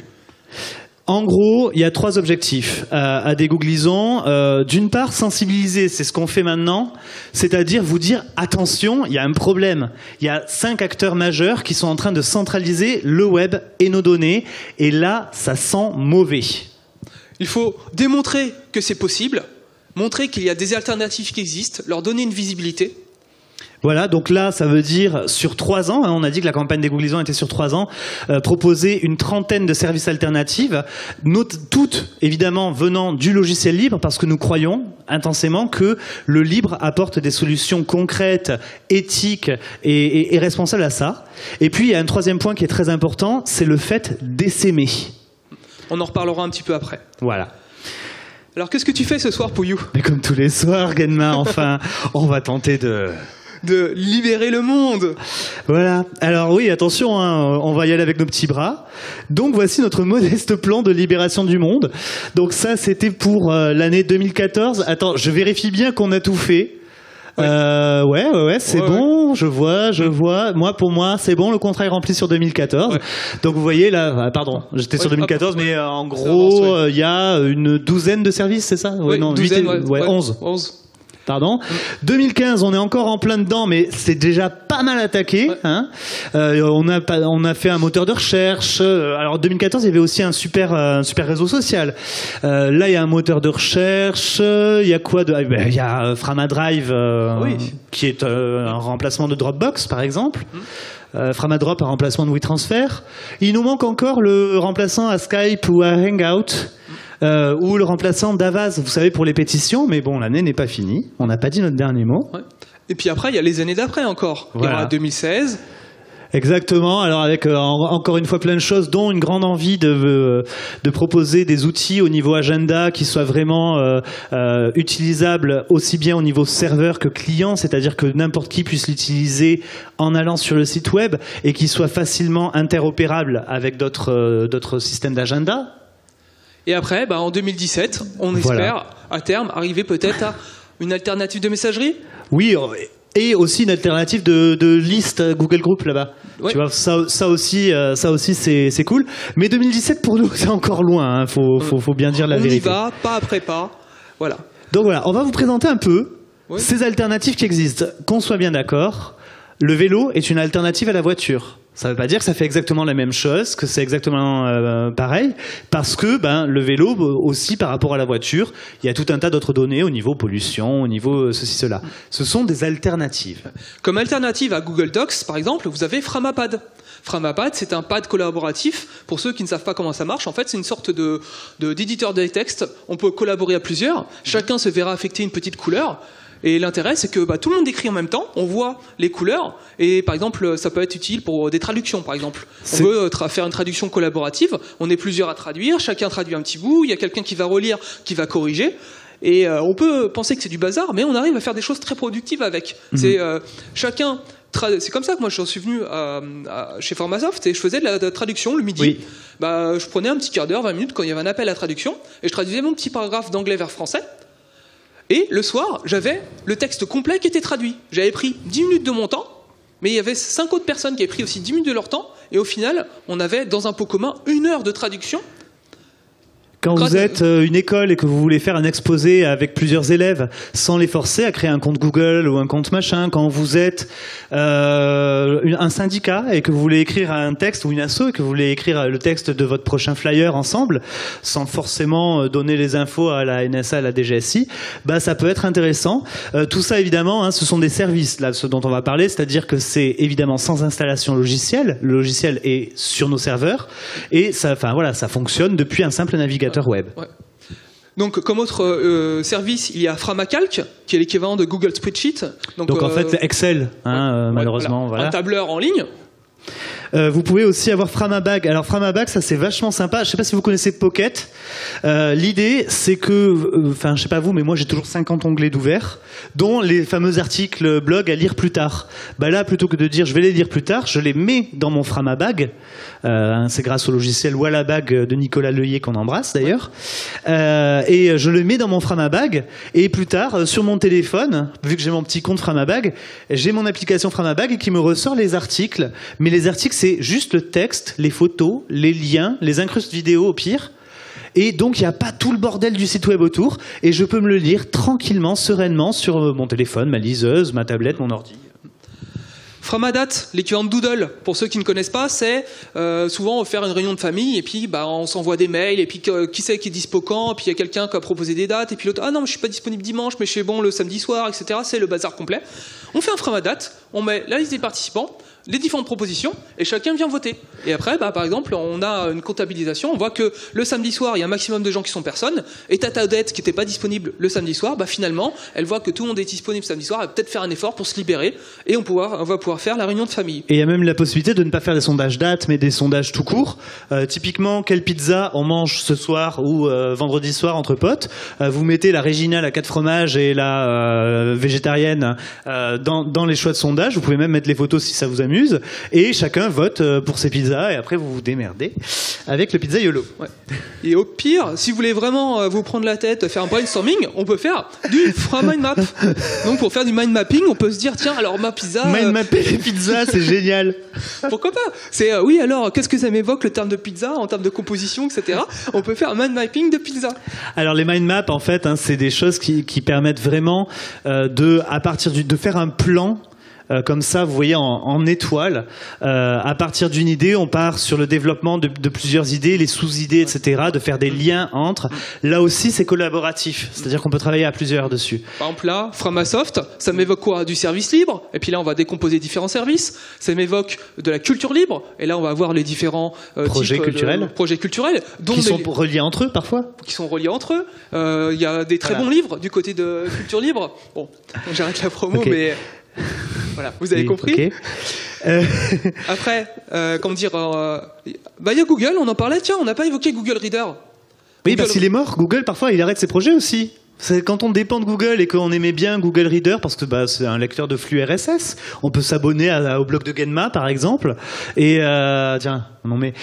En gros, il y a trois objectifs à, à Dégooglisons. Euh, d'une part, sensibiliser, c'est ce qu'on fait maintenant, c'est-à-dire vous dire attention, il y a un problème. Il y a cinq acteurs majeurs qui sont en train de centraliser le web et nos données, et là, ça sent mauvais. Il faut démontrer que c'est possible, montrer qu'il y a des alternatives qui existent, leur donner une visibilité. Voilà, donc là, ça veut dire sur trois ans, hein, on a dit que la campagne Dégooglisons était sur trois ans, euh, proposer une trentaine de services alternatifs, note, toutes évidemment venant du logiciel libre, parce que nous croyons intensément que le libre apporte des solutions concrètes, éthiques et, et, et responsables à ça. Et puis, il y a un troisième point qui est très important, c'est le fait d'essaimer. On en reparlera un petit peu après. Voilà. Alors, qu'est-ce que tu fais ce soir, Pouillou ? Mais comme tous les soirs, Genma, enfin, on va tenter de... de libérer le monde. Voilà. Alors oui, attention, hein, on va y aller avec nos petits bras. Donc voici notre modeste plan de libération du monde. Donc ça, c'était pour euh, l'année deux mille quatorze. Attends, je vérifie bien qu'on a tout fait. Ouais, euh, ouais, ouais, ouais, c'est ouais, bon, ouais. je vois, je vois. Moi, pour moi, c'est bon, le contrat est rempli sur deux mille quatorze. Ouais. Donc, vous voyez, là, pardon, j'étais ouais, sur deux mille quatorze, mais euh, en gros, il ouais. euh, y a une douzaine de services, c'est ça? Ouais, non, douzaine, huit, ouais, ouais, ouais, onze. onze. Pardon. deux mille quinze, on est encore en plein dedans, mais c'est déjà pas mal attaqué. Ouais. Hein. Euh, on a pas, on a fait un moteur de recherche. Alors deux mille quatorze, il y avait aussi un super, un super réseau social. Euh, là, il y a un moteur de recherche. Il y a quoi de, il y a Framadrive, euh, oui. qui est euh, un remplacement de Dropbox, par exemple. Mmh. Euh, Framadrop, un remplacement de WeTransfer. Il nous manque encore le remplaçant à Skype ou à Hangout. Euh, ou le remplaçant d'Avaz, vous savez, pour les pétitions, mais bon, l'année n'est pas finie, on n'a pas dit notre dernier mot. Ouais. Et puis après, il y a les années d'après encore. Voilà. Il y aura deux mille seize. Exactement, alors avec euh, en, encore une fois plein de choses, dont une grande envie de, euh, de proposer des outils au niveau agenda qui soient vraiment euh, euh, utilisables aussi bien au niveau serveur que client, c'est-à-dire que n'importe qui puisse l'utiliser en allant sur le site web et qui soit facilement interopérable avec d'autres euh, d'autres systèmes d'agenda. Et après, bah, en deux mille dix-sept, on espère, voilà. à terme, arriver peut-être à une alternative de messagerie. Oui, et aussi une alternative de, de liste Google Group là-bas. Ouais. Tu vois, ça, ça aussi, ça aussi c'est, c'est cool. Mais deux mille dix-sept, pour nous, c'est encore loin. Hein. Faut, faut, faut bien dire la on vérité. On y va, pas après pas. Voilà. Donc voilà, on va vous présenter un peu ouais. ces alternatives qui existent. Qu'on soit bien d'accord, le vélo est une alternative à la voiture. Ça ne veut pas dire que ça fait exactement la même chose, que c'est exactement euh, pareil, parce que ben, le vélo aussi par rapport à la voiture, il y a tout un tas d'autres données au niveau pollution, au niveau ceci, cela. Ce sont des alternatives. Comme alternative à Google Docs, par exemple, vous avez Framapad. Framapad, c'est un pad collaboratif. Pour ceux qui ne savent pas comment ça marche, en fait, c'est une sorte de, de, d'éditeur de texte. On peut collaborer à plusieurs. Chacun se verra affecter une petite couleur. Et l'intérêt, c'est que bah, tout le monde écrit en même temps, on voit les couleurs, et par exemple, ça peut être utile pour des traductions, par exemple. C'est... On veut tra- faire une traduction collaborative, on est plusieurs à traduire, chacun traduit un petit bout, il y a quelqu'un qui va relire, qui va corriger, et euh, on peut penser que c'est du bazar, mais on arrive à faire des choses très productives avec. Mmh. C'est euh, chacun... Tra- c'est comme ça que moi, je suis venu à, à, chez Framasoft, et je faisais de la, de la traduction le midi. Oui. Bah, je prenais un petit quart d'heure, vingt minutes, quand il y avait un appel à traduction, et je traduisais mon petit paragraphe d'anglais vers français. Et le soir, j'avais le texte complet qui était traduit. J'avais pris dix minutes de mon temps, mais il y avait cinq autres personnes qui avaient pris aussi dix minutes de leur temps, et au final, on avait dans un pot commun une heure de traduction. Quand vous êtes une école et que vous voulez faire un exposé avec plusieurs élèves sans les forcer à créer un compte Google ou un compte machin, quand vous êtes euh, un syndicat et que vous voulez écrire un texte ou une asso et que vous voulez écrire le texte de votre prochain flyer ensemble sans forcément donner les infos à la N S A, à la D G S I, bah ça peut être intéressant. Euh, tout ça évidemment, hein, ce sont des services là, ce dont on va parler, c'est-à-dire que c'est évidemment sans installation logicielle. Le logiciel est sur nos serveurs et ça, enfin voilà, ça fonctionne depuis un simple navigateur web. Ouais. Donc, comme autre euh, service, il y a Framacalc, qui est l'équivalent de Google Spreadsheet. Donc, Donc en euh, fait, c'est Excel, hein, ouais, euh, malheureusement. Voilà. Voilà. Un tableur en ligne. Euh, vous pouvez aussi avoir Framabag. Alors Framabag, ça c'est vachement sympa. Je sais pas si vous connaissez Pocket. Euh, l'idée, c'est que, enfin, euh, je sais pas vous, mais moi j'ai toujours cinquante onglets d'ouverts, dont les fameux articles blog à lire plus tard. Bah là, plutôt que de dire je vais les lire plus tard, je les mets dans mon Framabag. Euh, c'est grâce au logiciel Wallabag de Nicolas Leuillet qu'on embrasse d'ailleurs. Euh, et je le mets dans mon Framabag. Et plus tard, sur mon téléphone, vu que j'ai mon petit compte Framabag, j'ai mon application Framabag qui me ressort les articles. Mais les articles, c'est juste le texte, les photos, les liens, les incrustes vidéo au pire. Et donc, il n'y a pas tout le bordel du site web autour. Et je peux me le lire tranquillement, sereinement sur mon téléphone, ma liseuse, ma tablette, mon ordi. Framadat, l'équivalent de Doodle, pour ceux qui ne connaissent pas, c'est euh, souvent faire une réunion de famille et puis bah, on s'envoie des mails et puis euh, qui c'est qui est dispo quand, et puis il y a quelqu'un qui a proposé des dates et puis l'autre, ah non, mais je suis pas disponible dimanche, mais je suis bon le samedi soir, et cetera. C'est le bazar complet. On fait un Framadat, on met la liste des participants, les différentes propositions et chacun vient voter. Et après, bah, par exemple, on a une comptabilisation, on voit que le samedi soir, il y a un maximum de gens qui sont personnes, et Tata Odette, qui n'était pas disponible le samedi soir, bah, finalement, elle voit que tout le monde est disponible le samedi soir, elle va peut-être faire un effort pour se libérer, et on, pouvoir, on va pouvoir faire la réunion de famille. Et il y a même la possibilité de ne pas faire des sondages dates, mais des sondages tout court. Euh, typiquement, quelle pizza on mange ce soir ou euh, vendredi soir entre potes. Euh, vous mettez la régionale à quatre fromages et la euh, végétarienne euh, dans, dans les choix de sondage. sondage, vous pouvez même mettre les photos si ça vous amuse, et chacun vote pour ses pizzas, et après vous vous démerdez avec le pizza YOLO. Ouais. Et au pire, si vous voulez vraiment vous prendre la tête, faire un brainstorming, on peut faire du mind map. Donc pour faire du mind mapping, on peut se dire, tiens, alors ma pizza... Mind mapper les pizzas, c'est génial. Pourquoi pas? C'est, euh, oui, alors, qu'est-ce que ça m'évoque, le terme de pizza, en termes de composition, et cetera. On peut faire un mind mapping de pizza. Alors les mind maps, en fait, hein, c'est des choses qui, qui permettent vraiment euh, de, à partir du, de faire un plan. Euh, comme ça, vous voyez, en, en étoile. Euh, à partir d'une idée, on part sur le développement de, de plusieurs idées, les sous-idées, et cetera, de faire des liens entre. Là aussi, c'est collaboratif. C'est-à-dire qu'on peut travailler à plusieurs dessus. Par exemple, là, Framasoft, ça m'évoque quoi? Du service libre. Et puis là, on va décomposer différents services. Ça m'évoque de la culture libre. Et là, on va voir les différents euh, projets types culturels. De, projets culturels. Dont qui sont des, reliés entre eux, parfois. Qui sont reliés entre eux. Il euh, y a des très voilà. bons livres du côté de culture libre. Bon, j'arrête la promo, okay. mais... Voilà, vous avez oui, compris. Okay. Euh... Après, euh, comment dire, euh, bah il y a Google, on en parlait. Tiens, on n'a pas évoqué Google Reader. Oui, Google... parce qu'il est mort. Google, parfois, il arrête ses projets aussi. C'est quand on dépend de Google et qu'on aimait bien Google Reader parce que bah, c'est un lecteur de flux R S S. On peut s'abonner à, à, au blog de Genma, par exemple. Et euh, tiens, non mais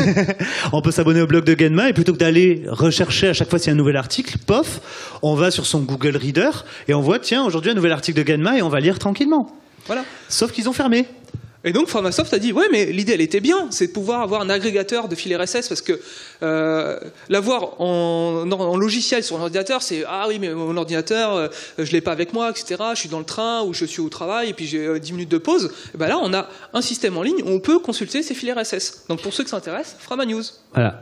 on peut s'abonner au blog de Genma et plutôt que d'aller rechercher à chaque fois s'il y a un nouvel article, pof, on va sur son Google Reader et on voit tiens aujourd'hui un nouvel article de Genma et on va lire tranquillement. Voilà. Sauf qu'ils ont fermé. Et donc Framasoft a dit ouais mais l'idée elle était bien, c'est de pouvoir avoir un agrégateur de fil R S S parce que euh, l'avoir en, en, en logiciel sur un ordinateur c'est ah oui mais mon ordinateur euh, je l'ai pas avec moi etc, je suis dans le train ou je suis au travail et puis j'ai euh, dix minutes de pause. Et ben là on a un système en ligne où on peut consulter ces fils R S S. Donc pour ceux que ça intéresse, Frama News. Voilà.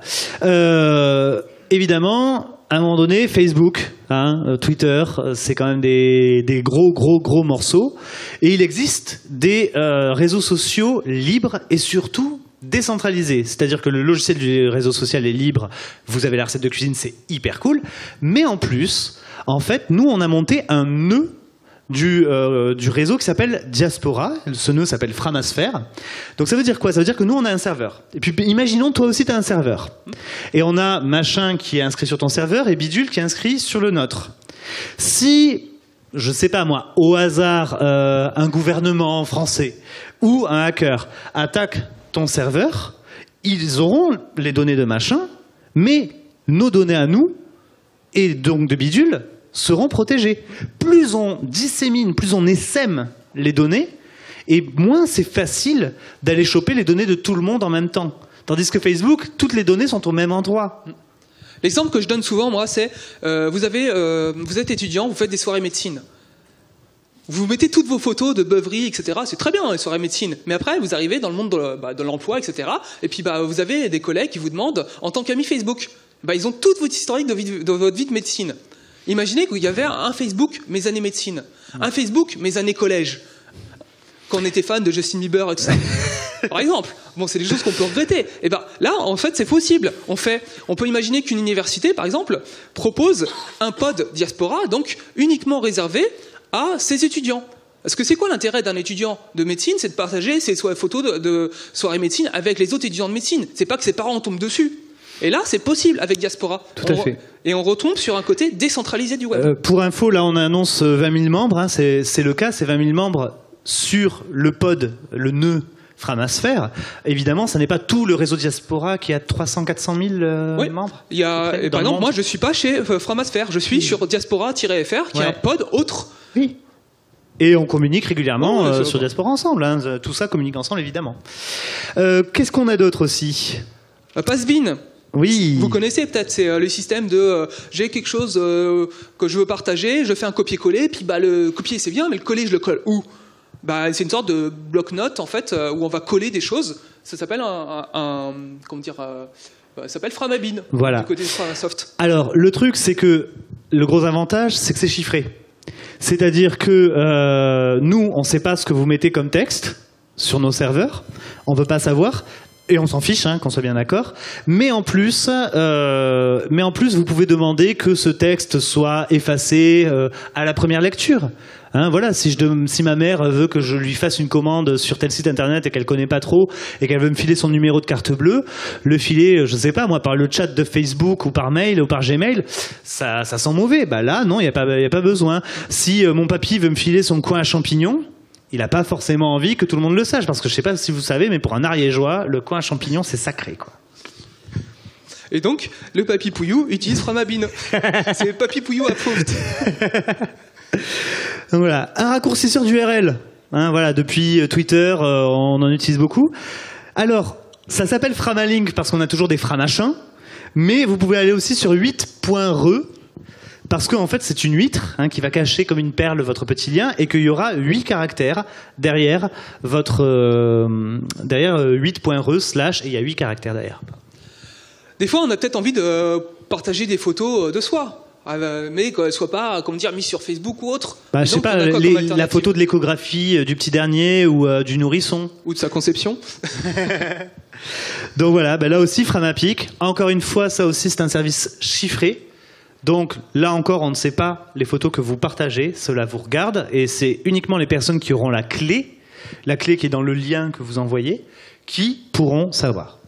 Euh, évidemment. À un moment donné, Facebook, hein, Twitter, c'est quand même des, des gros, gros, gros morceaux. Et il existe des euh, réseaux sociaux libres et surtout décentralisés. C'est-à-dire que le logiciel du réseau social est libre. Vous avez la recette de cuisine, c'est hyper cool. Mais en plus, en fait, nous, on a monté un nœud du, euh, du réseau qui s'appelle Diaspora. Ce nœud s'appelle Framasphère. Donc ça veut dire quoi? Ça veut dire que nous, on a un serveur. Et puis imaginons, toi aussi, tu as un serveur. Et on a machin qui est inscrit sur ton serveur et bidule qui est inscrit sur le nôtre. Si, je sais pas moi, au hasard, euh, un gouvernement français ou un hacker attaque ton serveur, ils auront les données de machin, mais nos données à nous, et donc de bidule, seront protégés. Plus on dissémine, plus on essaime les données, et moins c'est facile d'aller choper les données de tout le monde en même temps. Tandis que Facebook, toutes les données sont au même endroit. L'exemple que je donne souvent, moi, c'est euh, vous, avez, euh, vous êtes étudiant, vous faites des soirées médecine. Vous mettez toutes vos photos de beuverie, et cetera. C'est très bien, les soirées médecine. Mais après, vous arrivez dans le monde de, bah, de l'emploi, et cetera. Et puis, bah, vous avez des collègues qui vous demandent, en tant qu'ami Facebook, bah, ils ont toute votre historique de, vie, de votre vie de médecine. Imaginez qu'il y avait un Facebook, mes années médecine, un Facebook, mes années collège, quand on était fan de Justin Bieber et tout ça. Par exemple, bon, c'est des choses qu'on peut regretter. Et ben là, en fait, c'est possible. On fait, on peut imaginer qu'une université, par exemple, propose un pod diaspora, donc uniquement réservé à ses étudiants. Parce que c'est quoi l'intérêt d'un étudiant de médecine? C'est de partager ses photos de, de soirée médecine avec les autres étudiants de médecine. C'est pas que ses parents en tombent dessus. Et là, c'est possible avec Diaspora. Tout à on fait. Et on retombe sur un côté décentralisé du web. Euh, pour info, là, on annonce vingt mille membres. Hein, c'est, c'est le cas, c'est vingt mille membres sur le pod, le nœud Framasphère. Évidemment, ça n'est pas tout le réseau Diaspora qui a trois cents à quatre cent mille euh, oui. membres. Il y a, et par exemple, moi, je ne suis pas chez euh, Framasphère. Je suis oui. sur Diaspora-F R, qui ouais. est un pod autre. Oui. Et on communique régulièrement oui, euh, sur Diaspora ensemble. Hein. Tout ça communique ensemble, évidemment. Euh, qu'est-ce qu'on a d'autre aussi? euh, Passbin. Oui. Vous connaissez peut-être, c'est euh, le système de euh, j'ai quelque chose euh, que je veux partager, je fais un copier-coller, puis bah, le copier c'est bien, mais le coller je le colle où? Bah, c'est une sorte de bloc-notes en fait euh, où on va coller des choses. Ça s'appelle un, un, un comment dire, euh, ça s'appelle Framabin. Voilà. Du côté de Framasoft. Alors le truc c'est que le gros avantage c'est que c'est chiffré. C'est-à-dire que euh, nous on ne sait pas ce que vous mettez comme texte sur nos serveurs, on ne veut pas savoir. Et on s'en fiche, hein, qu'on soit bien d'accord. Mais en plus, euh, mais en plus, vous pouvez demander que ce texte soit effacé euh, à la première lecture. Hein, voilà, si, je, si ma mère veut que je lui fasse une commande sur tel site internet et qu'elle connaît pas trop et qu'elle veut me filer son numéro de carte bleue, le filer, je sais pas moi, par le chat de Facebook ou par mail ou par Gmail, ça, ça sent mauvais. Bah là, non, il y a pas, y a pas besoin. Si euh, mon papy veut me filer son coin à champignons, il n'a pas forcément envie que tout le monde le sache, parce que je sais pas si vous savez, mais pour un Ariégeois, le coin champignon, c'est sacré, quoi. Et donc, le Papy Pouillou utilise Framabine. C'est Papy Pouillou approved. Donc voilà, un raccourcisseur d'U R L. Hein, voilà, depuis Twitter, euh, on en utilise beaucoup. Alors, ça s'appelle Framalink parce qu'on a toujours des framachins, mais vous pouvez aller aussi sur huit point re parce qu'en fait, c'est une huître hein, qui va cacher comme une perle votre petit lien et qu'il y aura huit caractères derrière votre euh, derrière huit point re slash et il y a huit caractères derrière. Des fois, on a peut-être envie de partager des photos de soi. Mais qu'elle ne soit pas, comment dire, mise sur Facebook ou autre. Bah, je sais pas, les, la photo de l'échographie du petit dernier ou euh, du nourrisson. Ou de sa conception. Donc voilà, bah là aussi, Framapic. Encore une fois, ça aussi, c'est un service chiffré. Donc là encore, on ne sait pas les photos que vous partagez. Cela vous regarde. Et c'est uniquement les personnes qui auront la clé, la clé qui est dans le lien que vous envoyez, qui pourront savoir.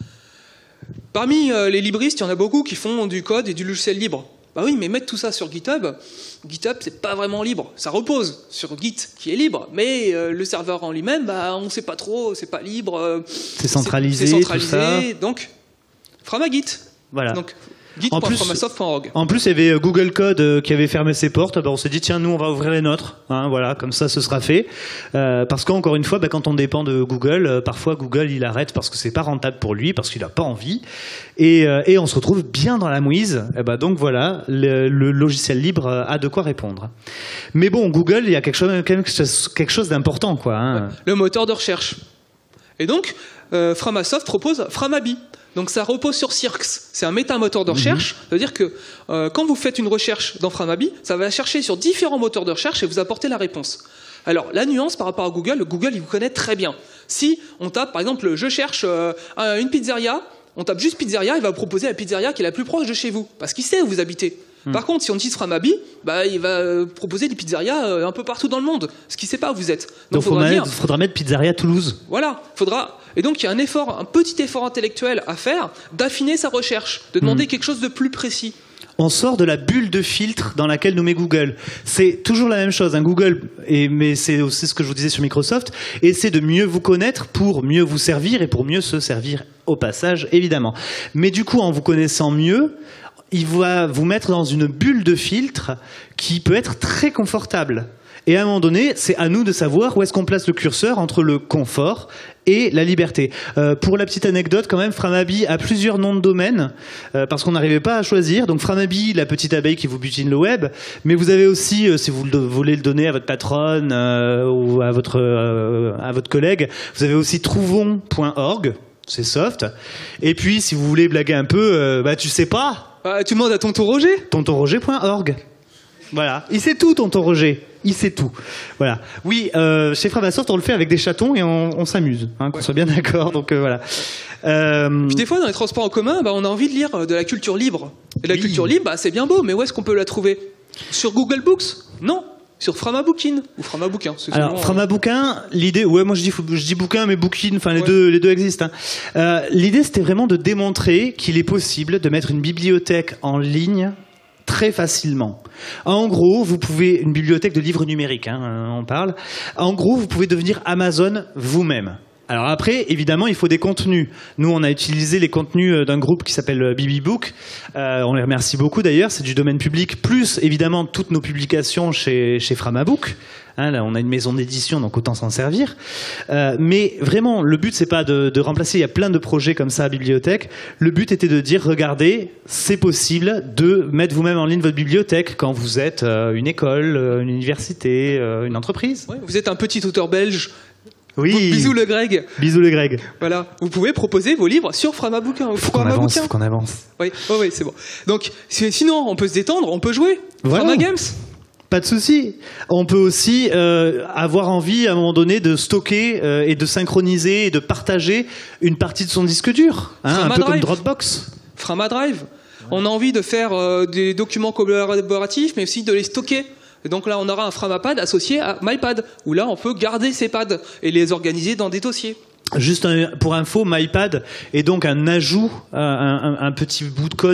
Parmi euh, les libristes, il y en a beaucoup qui font du code et du logiciel libre. Bah oui, mais mettre tout ça sur GitHub, GitHub, c'est pas vraiment libre. Ça repose sur Git, qui est libre, mais euh, le serveur en lui-même, bah, on sait pas trop, c'est pas libre. Euh, c'est centralisé, c'est centralisé, tout ça. Donc, Framagit. Voilà. Donc, git point framasoft point org. En plus, il y avait Google Code euh, qui avait fermé ses portes. Ben, on s'est dit, tiens, nous, on va ouvrir les nôtres. Hein, voilà, comme ça, ce sera fait. Euh, parce qu'encore une fois, ben, quand on dépend de Google, euh, parfois, Google, il arrête parce que c'est pas rentable pour lui, parce qu'il n'a pas envie. Et, euh, et on se retrouve bien dans la mouise. Et ben, donc, voilà, le, le logiciel libre a de quoi répondre. Mais bon, Google, il y a quelque chose, quand même quelque chose d'important, quoi. Hein. Ouais, le moteur de recherche. Et donc, euh, Framasoft propose Framabi. Donc ça repose sur Cirx. C'est un métamoteur de recherche. Mm-hmm. C'est-à-dire que euh, quand vous faites une recherche dans Framabi, ça va chercher sur différents moteurs de recherche et vous apporter la réponse. Alors la nuance par rapport à Google, Google il vous connaît très bien. Si on tape par exemple je cherche euh, une pizzeria, on tape juste pizzeria, il va vous proposer la pizzeria qui est la plus proche de chez vous parce qu'il sait où vous habitez. Mm. Par contre, si on utilise Framabi, bah, il va proposer des pizzerias euh, un peu partout dans le monde, ce qui ne sait pas où vous êtes. Donc il faudra, dire, faudra mettre pizzeria Toulouse. Voilà, faudra. Et donc il y a un effort, un petit effort intellectuel à faire, d'affiner sa recherche, de demander mmh. quelque chose de plus précis. On sort de la bulle de filtre dans laquelle nous met Google. C'est toujours la même chose. Hein. Google, et, mais c'est aussi ce que je vous disais sur Microsoft, essaie de mieux vous connaître pour mieux vous servir et pour mieux se servir au passage, évidemment. Mais du coup, en vous connaissant mieux, il va vous mettre dans une bulle de filtre qui peut être très confortable. Et à un moment donné, c'est à nous de savoir où est-ce qu'on place le curseur entre le confort et la liberté. Euh, pour la petite anecdote, quand même, Framabi a plusieurs noms de domaine euh, parce qu'on n'arrivait pas à choisir. Donc Framabi, la petite abeille qui vous butine le web, mais vous avez aussi, euh, si vous le, voulez le donner à votre patronne euh, ou à votre euh, à votre collègue, vous avez aussi trouvons point org, c'est soft. Et puis, si vous voulez blaguer un peu, euh, bah tu sais pas. Ah, tu demandes à tonton Roger. tonton roger point org. Voilà, il sait tout, tonton Roger. Il sait tout. Voilà. Oui, euh, chez Framasoft, on le fait avec des chatons et on, on s'amuse, hein, qu'on ouais. soit bien d'accord. Donc euh, voilà. Euh... Puis des fois, dans les transports en commun, bah, on a envie de lire de la culture libre. Et la oui. culture libre, bah, c'est bien beau, mais où est-ce qu'on peut la trouver? Sur Google Books? Non. Sur Framabookin ou Framabouquin. Alors Framabouquin, l'idée, ouais, moi je dis, je dis bouquin, mais bouquin, enfin les ouais. deux, les deux existent. Hein. Euh, l'idée, c'était vraiment de démontrer qu'il est possible de mettre une bibliothèque en ligne très facilement. En gros, vous pouvez, une bibliothèque de livres numériques, hein, on parle. En gros, vous pouvez devenir Amazon vous-même. Alors après, évidemment, il faut des contenus. Nous, on a utilisé les contenus d'un groupe qui s'appelle BibiBook. Euh, on les remercie beaucoup d'ailleurs. C'est du domaine public, plus évidemment toutes nos publications chez, chez Framabook. Hein, là, on a une maison d'édition, donc autant s'en servir. Euh, mais vraiment, le but, c'est pas de, de remplacer. Il y a plein de projets comme ça à bibliothèque. Le but était de dire, regardez, c'est possible de mettre vous-même en ligne votre bibliothèque quand vous êtes euh, une école, une université, euh, une entreprise. Ouais, vous êtes un petit auteur belge. Oui. Bisous le Greg. Bisous le Greg. Voilà. Vous pouvez proposer vos livres sur Framabouquin. Faut qu'on avance, faut qu'on avance. Oui, oui, oui, c'est bon. Donc, sinon, on peut se détendre, on peut jouer. Voilà. Framagames. Pas de souci. On peut aussi euh, avoir envie, à un moment donné, de stocker euh, et de synchroniser et de partager une partie de son disque dur. Hein, un peu comme Dropbox. Framadrive. On a envie de faire euh, des documents collaboratifs, mais aussi de les stocker. Et donc là, on aura un Framapad associé à MyPad, où là, on peut garder ces pads et les organiser dans des dossiers. Juste un, pour info, MyPad est donc un ajout, un, un, un petit bout de code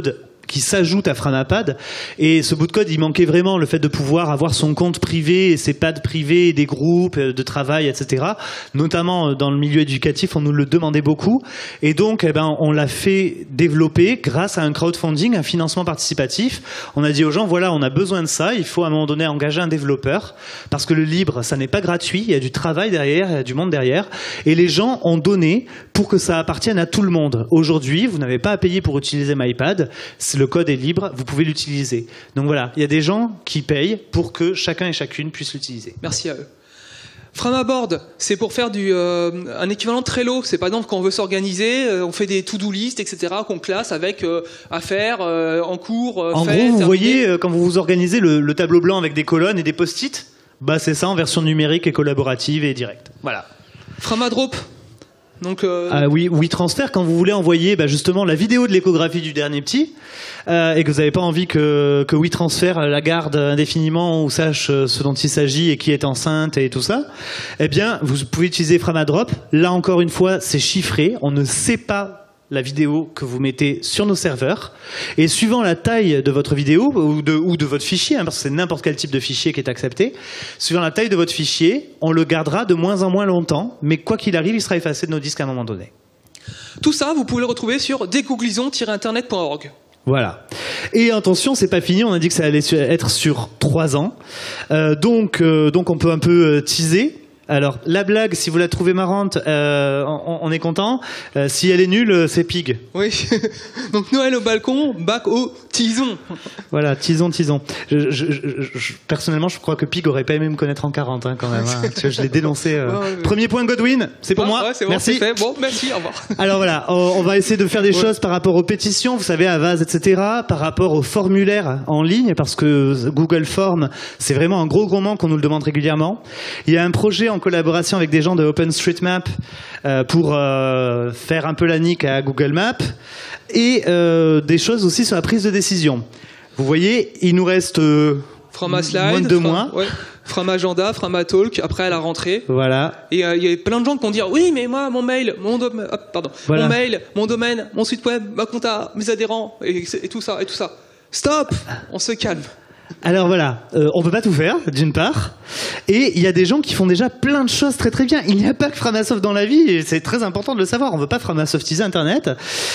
qui s'ajoute à Framapad. Et ce bout de code, il manquait vraiment le fait de pouvoir avoir son compte privé et ses pads privés, des groupes de travail, et cetera. Notamment dans le milieu éducatif, on nous le demandait beaucoup. Et donc, eh ben, on l'a fait développer grâce à un crowdfunding, un financement participatif. On a dit aux gens, voilà, on a besoin de ça. Il faut à un moment donné engager un développeur parce que le libre, ça n'est pas gratuit. Il y a du travail derrière, il y a du monde derrière. Et les gens ont donné pour que ça appartienne à tout le monde. Aujourd'hui, vous n'avez pas à payer pour utiliser MyPad. Le code est libre, vous pouvez l'utiliser. Donc voilà, il y a des gens qui payent pour que chacun et chacune puisse l'utiliser. Merci à eux. Framaboard, c'est pour faire du, euh, un équivalent de Trello. C'est par exemple quand on veut s'organiser, euh, on fait des to-do list, et cetera, qu'on classe avec euh, à faire, euh, en cours, euh, En fait, gros, vous terminé. voyez, euh, quand vous vous organisez le, le tableau blanc avec des colonnes et des post-it, bah c'est ça en version numérique et collaborative et directe. Voilà. Framadrop. Donc, euh... Ah oui, WeTransfer, quand vous voulez envoyer bah, justement la vidéo de l'échographie du dernier petit euh, et que vous n'avez pas envie que, que WeTransfer la garde indéfiniment ou sache ce dont il s'agit et qui est enceinte et tout ça, eh bien, vous pouvez utiliser Framadrop. Là, encore une fois, c'est chiffré. On ne sait pas la vidéo que vous mettez sur nos serveurs. Et suivant la taille de votre vidéo ou de, ou de votre fichier, hein, parce que c'est n'importe quel type de fichier qui est accepté, suivant la taille de votre fichier, on le gardera de moins en moins longtemps, mais quoi qu'il arrive, il sera effacé de nos disques à un moment donné. Tout ça, vous pouvez le retrouver sur dégooglison tiret internet point org. Voilà. Et attention, c'est pas fini. On a dit que ça allait être sur trois ans. Euh, donc, euh, donc, on peut un peu euh, teaser. Alors, la blague, si vous la trouvez marrante, euh, on, on est content. Euh, si elle est nulle, c'est Pig. Oui. Donc, Noël au balcon, bac au tison. Voilà, tison, tison. Je, je, je, je, personnellement, je crois que Pig aurait pas aimé me connaître en quarante, hein, quand même. Hein, parce que je l'ai dénoncé. Euh. Ouais, ouais. Premier point, Godwin. C'est pour ah, moi. Ouais, c'est bon, merci. C'est fait. Bon, merci, au revoir. Alors voilà, on, on va essayer de faire des ouais. choses par rapport aux pétitions, vous savez, Avaz, et cetera, par rapport aux formulaires en ligne, parce que Google Forms, c'est vraiment un gros, gros manque, on nous le demande régulièrement. Il y a un projet en collaboration avec des gens de OpenStreetMap euh, pour euh, faire un peu la nique à Google Maps et euh, des choses aussi sur la prise de décision. Vous voyez, il nous reste euh, Framaslide, moins de deux Fra mois. Ouais. Framagenda, Framatalk, après à la rentrée. Voilà. Et il euh, y a plein de gens qui vont dire oui, mais moi, mon mail, mon, dom oh, pardon, voilà. mon mail, mon domaine, mon site web, ma compta, mes adhérents, et, et tout ça, et tout ça. Stop, on se calme. Alors voilà, euh, on peut pas tout faire, d'une part, et il y a des gens qui font déjà plein de choses très très bien. Il n'y a pas que Framasoft dans la vie, et c'est très important de le savoir. On veut pas Framasoftiser Internet.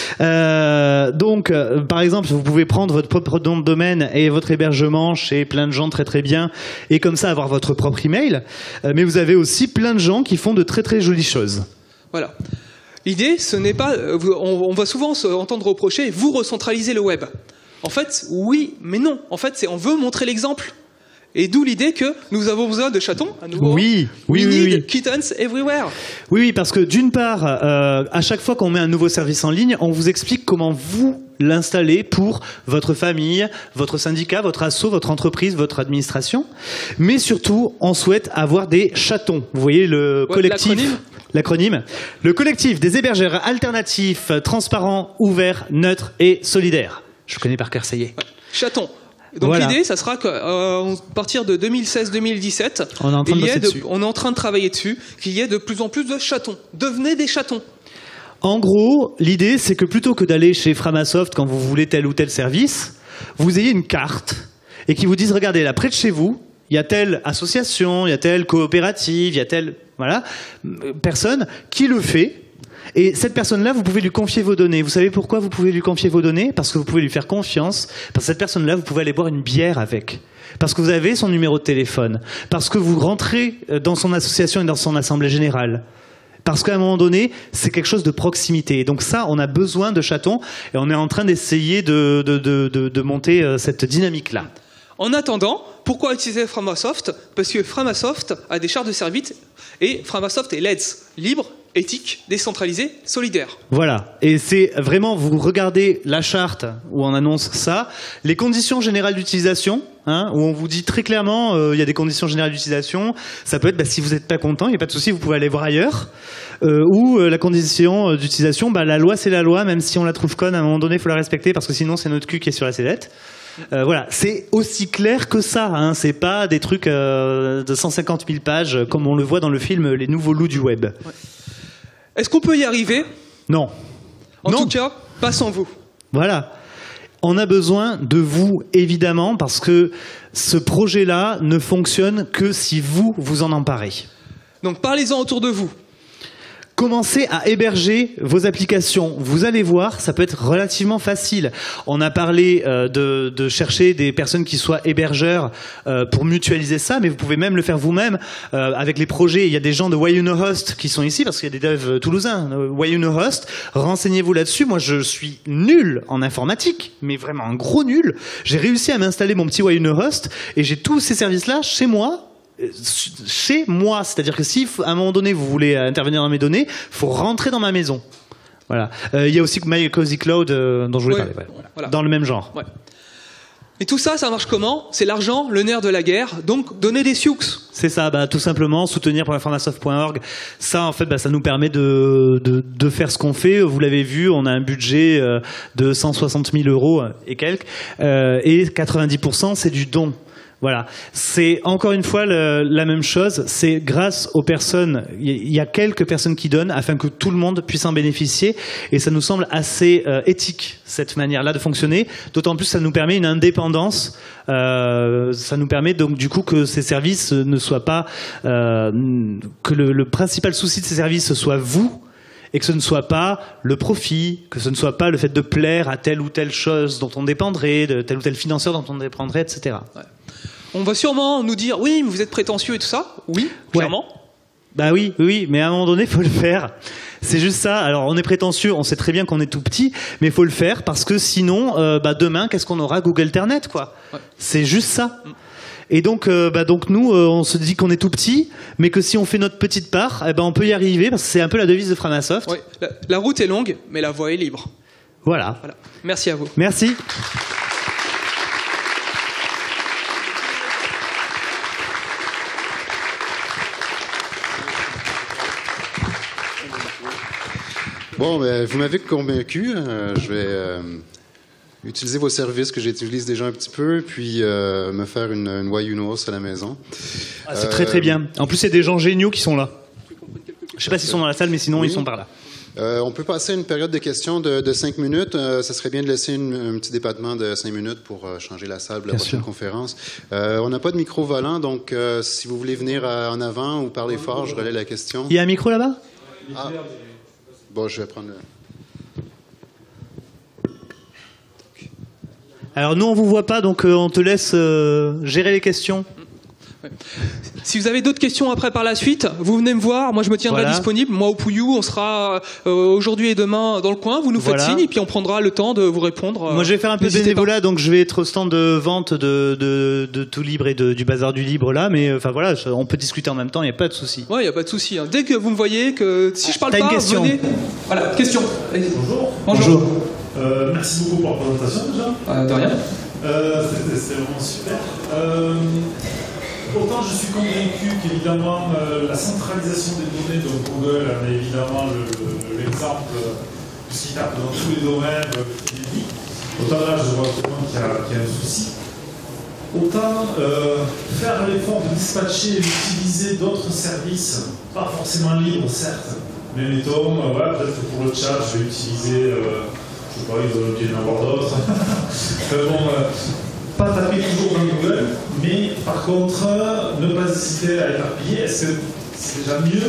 Euh, donc, euh, par exemple, vous pouvez prendre votre propre nom de domaine et votre hébergement chez plein de gens très très bien, et comme ça avoir votre propre email. Euh, mais vous avez aussi plein de gens qui font de très très jolies choses. Voilà. L'idée, ce n'est pas, on, on va souvent se entendre reprocher, vous recentralisez le web. En fait, oui, mais non. En fait, c'est on veut montrer l'exemple. Et d'où l'idée que nous avons besoin de chatons, à nouveau. Oui, oui, We oui, need oui. kittens everywhere. Oui, oui, parce que d'une part, euh, à chaque fois qu'on met un nouveau service en ligne, on vous explique comment vous l'installer pour votre famille, votre syndicat, votre asso, votre entreprise, votre administration. Mais surtout, on souhaite avoir des chatons. Vous voyez le Ouais, collectif. l'acronyme L'acronyme. Le collectif des hébergeurs alternatifs, transparents, ouverts, neutres et solidaires. Je connais par cœur, ça y est. Ouais. Chaton. Donc voilà. L'idée, ça sera qu'à euh, partir de deux mille seize deux mille dix-sept, on est en train de bosser de, dessus. On est en train de travailler dessus, qu'il y ait de plus en plus de chatons. Devenez des chatons. En gros, l'idée, c'est que plutôt que d'aller chez Framasoft quand vous voulez tel ou tel service, vous ayez une carte et qui vous dise, regardez, là, près de chez vous, il y a telle association, il y a telle coopérative, il y a telle voilà, personne qui le fait. Et cette personne-là, vous pouvez lui confier vos données. Vous savez pourquoi vous pouvez lui confier vos données? Parce que vous pouvez lui faire confiance. Parce que cette personne-là, vous pouvez aller boire une bière avec. Parce que vous avez son numéro de téléphone. Parce que vous rentrez dans son association et dans son assemblée générale. Parce qu'à un moment donné, c'est quelque chose de proximité. Et donc ça, on a besoin de chatons. Et on est en train d'essayer de, de, de, de, de monter cette dynamique-là. En attendant, pourquoi utiliser Framasoft? Parce que Framasoft a des chartes de service et Framasoft est L E D S, libre, éthique, décentralisé, solidaire. Voilà. Et c'est vraiment, vous regardez la charte où on annonce ça, les conditions générales d'utilisation, hein, où on vous dit très clairement, euh, il y a des conditions générales d'utilisation. Ça peut être, bah, si vous n'êtes pas content, il n'y a pas de souci, vous pouvez aller voir ailleurs. Euh, ou euh, la condition d'utilisation, bah, la loi c'est la loi, même si on la trouve conne, à un moment donné, il faut la respecter parce que sinon c'est notre cul qui est sur la sellette. Euh, voilà, c'est aussi clair que ça. Hein. C'est pas des trucs euh, de cent cinquante mille pages comme on le voit dans le film Les Nouveaux Loups du Web. Ouais. Est-ce qu'on peut y arriver? Non. En non. tout cas, pas sans vous. Voilà. On a besoin de vous, évidemment, parce que ce projet-là ne fonctionne que si vous vous en emparez. Donc parlez-en autour de vous. Commencez à héberger vos applications. Vous allez voir, ça peut être relativement facile. On a parlé euh, de, de chercher des personnes qui soient hébergeurs euh, pour mutualiser ça, mais vous pouvez même le faire vous-même euh, avec les projets. Il y a des gens de Whyunohost qui sont ici, parce qu'il y a des devs toulousains. Whyunohost, renseignez-vous là-dessus. Moi, je suis nul en informatique, mais vraiment un gros nul. J'ai réussi à m'installer mon petit Whyunohost et j'ai tous ces services-là chez moi. Chez moi, c'est-à-dire que si à un moment donné vous voulez intervenir dans mes données, faut rentrer dans ma maison. Voilà. Euh, il y a aussi My Cozy Cloud euh, dont je voulais Ouais, parler, ouais. voilà. Dans le même genre. Ouais. Et tout ça, ça marche comment? C'est l'argent, le nerf de la guerre. Donc donner des sioux. C'est ça, bah, tout simplement soutenir point framasoft point org. Ça, en fait, bah, ça nous permet de, de, de faire ce qu'on fait. Vous l'avez vu, on a un budget euh, de cent soixante mille euros et quelques, euh, et quatre-vingt-dix pour cent c'est du don. Voilà, c'est encore une fois le, la même chose, c'est grâce aux personnes, il y a quelques personnes qui donnent afin que tout le monde puisse en bénéficier et ça nous semble assez euh, éthique cette manière-là de fonctionner, d'autant plus ça nous permet une indépendance, euh, ça nous permet donc du coup que ces services ne soient pas, euh, que le, le principal souci de ces services soit vous, et que ce ne soit pas le profit, que ce ne soit pas le fait de plaire à telle ou telle chose dont on dépendrait, de tel ou tel financeur dont on dépendrait, et cetera. Ouais. On va sûrement nous dire, oui, mais vous êtes prétentieux et tout ça. Oui, clairement. Ouais. Bah oui, oui, mais à un moment donné, il faut le faire. C'est juste ça. Alors, on est prétentieux, on sait très bien qu'on est tout petit, mais il faut le faire parce que sinon, euh, bah, demain, qu'est-ce qu'on aura? Google Internet, quoi. Ouais. C'est juste ça. Mm. Et donc, euh, bah donc nous, euh, on se dit qu'on est tout petit, mais que si on fait notre petite part, eh ben on peut y arriver, parce que c'est un peu la devise de Framasoft. Oui, la, la route est longue, mais la voie est libre. Voilà. Voilà. Merci à vous. Merci. Bon, ben, vous m'avez convaincu. Euh, je vais euh, utiliser vos services que j'utilise déjà un petit peu, puis euh, me faire une, une Whyunohost à la maison. Ah, c'est euh, très très bien. En plus, il y a des gens géniaux qui sont là. Je ne sais pas s'ils sont dans la salle, mais sinon, oui. Ils sont par là. Euh, on peut passer à une période de questions de, de cinq minutes. Euh, ça serait bien de laisser une, un petit département de cinq minutes pour euh, changer la salle pour la bien prochaine sûr. conférence. Euh, on n'a pas de micro volant, donc euh, si vous voulez venir à, en avant ou parler fort, je relais la question. Il y a un micro là-bas? Ah. Bon, je vais prendre le... Alors nous, on vous voit pas, donc euh, on te laisse euh, gérer les questions. Ouais. Si vous avez d'autres questions après par la suite, vous venez me voir. Moi, je me tiendrai voilà. disponible. Moi, au Pouillou, on sera euh, aujourd'hui et demain dans le coin. Vous nous faites voilà. signe et puis on prendra le temps de vous répondre. Moi, je vais faire un peu de bénévolat, donc je vais être au stand de vente de, de, de Tout Libre et de, du Bazar du Libre là. Mais enfin voilà, on peut discuter en même temps. Il n'y a pas de souci. Ouais, il n'y a pas de souci. Hein. Dès que vous me voyez, que si je parle T'as pas, une question. venez. Voilà, question. Bonjour. Bonjour. Bonjour. Euh, merci beaucoup pour la présentation déjà. Euh, de rien. Euh, C'était vraiment super. Euh, Autant je suis convaincu qu'évidemment euh, la centralisation des données de Google en est évidemment l'exemple de ce qui tape dans tous les domaines qui est dit. Autant là je vois vraiment qu'il y, qu'il y a un souci. Autant euh, faire l'effort de dispatcher et d'utiliser d'autres services, pas forcément libres certes, mais mettons, euh, voilà, peut-être que pour le chat je vais utiliser, euh, je sais pas, il doit bien y en avoir d'autres. bon, euh, pas taper toujours dans Google, mais par contre, ne pas hésiter à éparpiller. Est-ce que c'est déjà mieux?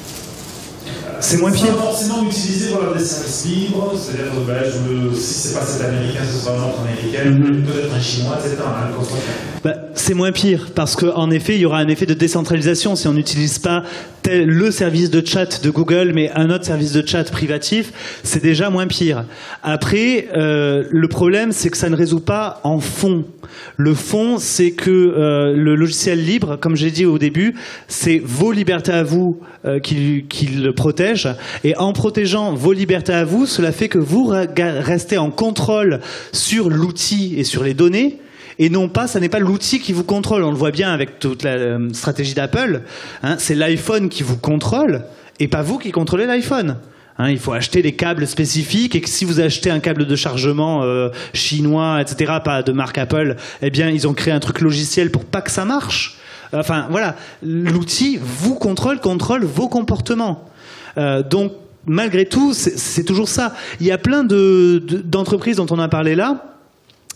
C'est moins pire. Pas forcément utiliser voilà, des services libres, c'est-à-dire ben, je me, si c'est pas cet américain, ce sera un autre américain, mm-hmm. peut-être un chinois, et cetera. Bah, c'est moins pire, parce qu'en effet, il y aura un effet de décentralisation si on n'utilise pas tel, le service de chat de Google, mais un autre service de chat privatif, c'est déjà moins pire. Après, euh, le problème, c'est que ça ne résout pas en fond. Le fond, c'est que euh, le logiciel libre, comme j'ai dit au début, c'est vos libertés à vous euh, qui, qui le protège. Et en protégeant vos libertés à vous, cela fait que vous restez en contrôle sur l'outil et sur les données. Et non pas, ça n'est pas l'outil qui vous contrôle. On le voit bien avec toute la euh, stratégie d'Apple. Hein, c'est l'iPhone qui vous contrôle et pas vous qui contrôlez l'iPhone. Hein, il faut acheter les câbles spécifiques et que si vous achetez un câble de chargement euh, chinois, et cetera, pas de marque Apple, eh bien, ils ont créé un truc logiciel pour pas que ça marche. Enfin, voilà. L'outil vous contrôle, contrôle vos comportements. Euh, donc, malgré tout, c'est toujours ça. Il y a plein de, de, d'entreprises dont on a parlé là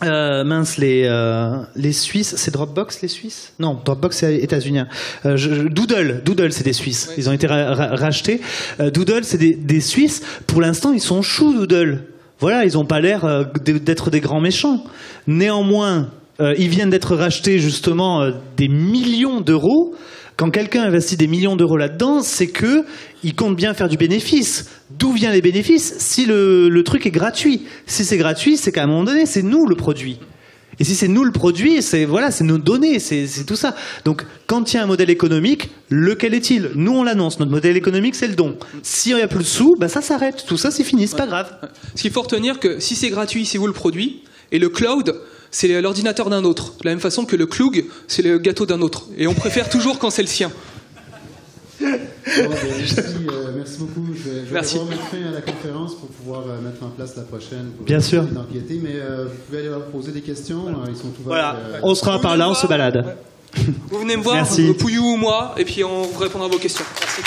Euh, mince, les, euh, les Suisses, c'est Dropbox les Suisses? Non, Dropbox c'est états-unien. Euh, je- Doodle, Doodle c'est des Suisses. Oui. Ils ont été ra- ra- rachetés. Euh, Doodle c'est des, des Suisses. Pour l'instant, ils sont choux, Doodle. Voilà, ils n'ont pas l'air euh, d- d'être des grands méchants. Néanmoins, euh, ils viennent d'être rachetés justement euh, des millions d'euros. Quand quelqu'un investit des millions d'euros là-dedans, c'est que il compte bien faire du bénéfice. D'où viennent les bénéfices? Si le, le truc est gratuit. Si c'est gratuit, c'est qu'à un moment donné, c'est nous le produit. Et si c'est nous le produit, c'est voilà, c'est nos données, c'est c'est tout ça. Donc, quand il y a un modèle économique, lequel est-il? Nous, on l'annonce. Notre modèle économique, c'est le don. S'il n'y a plus de sous, bah ça s'arrête. Tout ça, c'est fini. C'est pas grave. Ce qu'il faut retenir, que si c'est gratuit, c'est vous le produit, et le cloud, c'est l'ordinateur d'un autre. De la même façon que le Klug, c'est le gâteau d'un autre. Et on préfère toujours quand c'est le sien. Bon, ben, merci, euh, merci beaucoup. Je vais, je vais Merci. devoir mettre fin à la conférence pour pouvoir euh, mettre en place la prochaine. Pour Bien sûr. d'empiéter, mais euh, vous pouvez aller leur poser des questions. euh, Ils sont ouverts. Voilà. euh, On sera par là, on se balade. Vous venez me voir, Merci. euh, Pouillou ou moi, et puis on vous répondra à vos questions. Merci.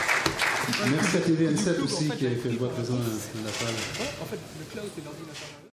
Merci à T V N sept aussi qui a fait le voix présent à la salle.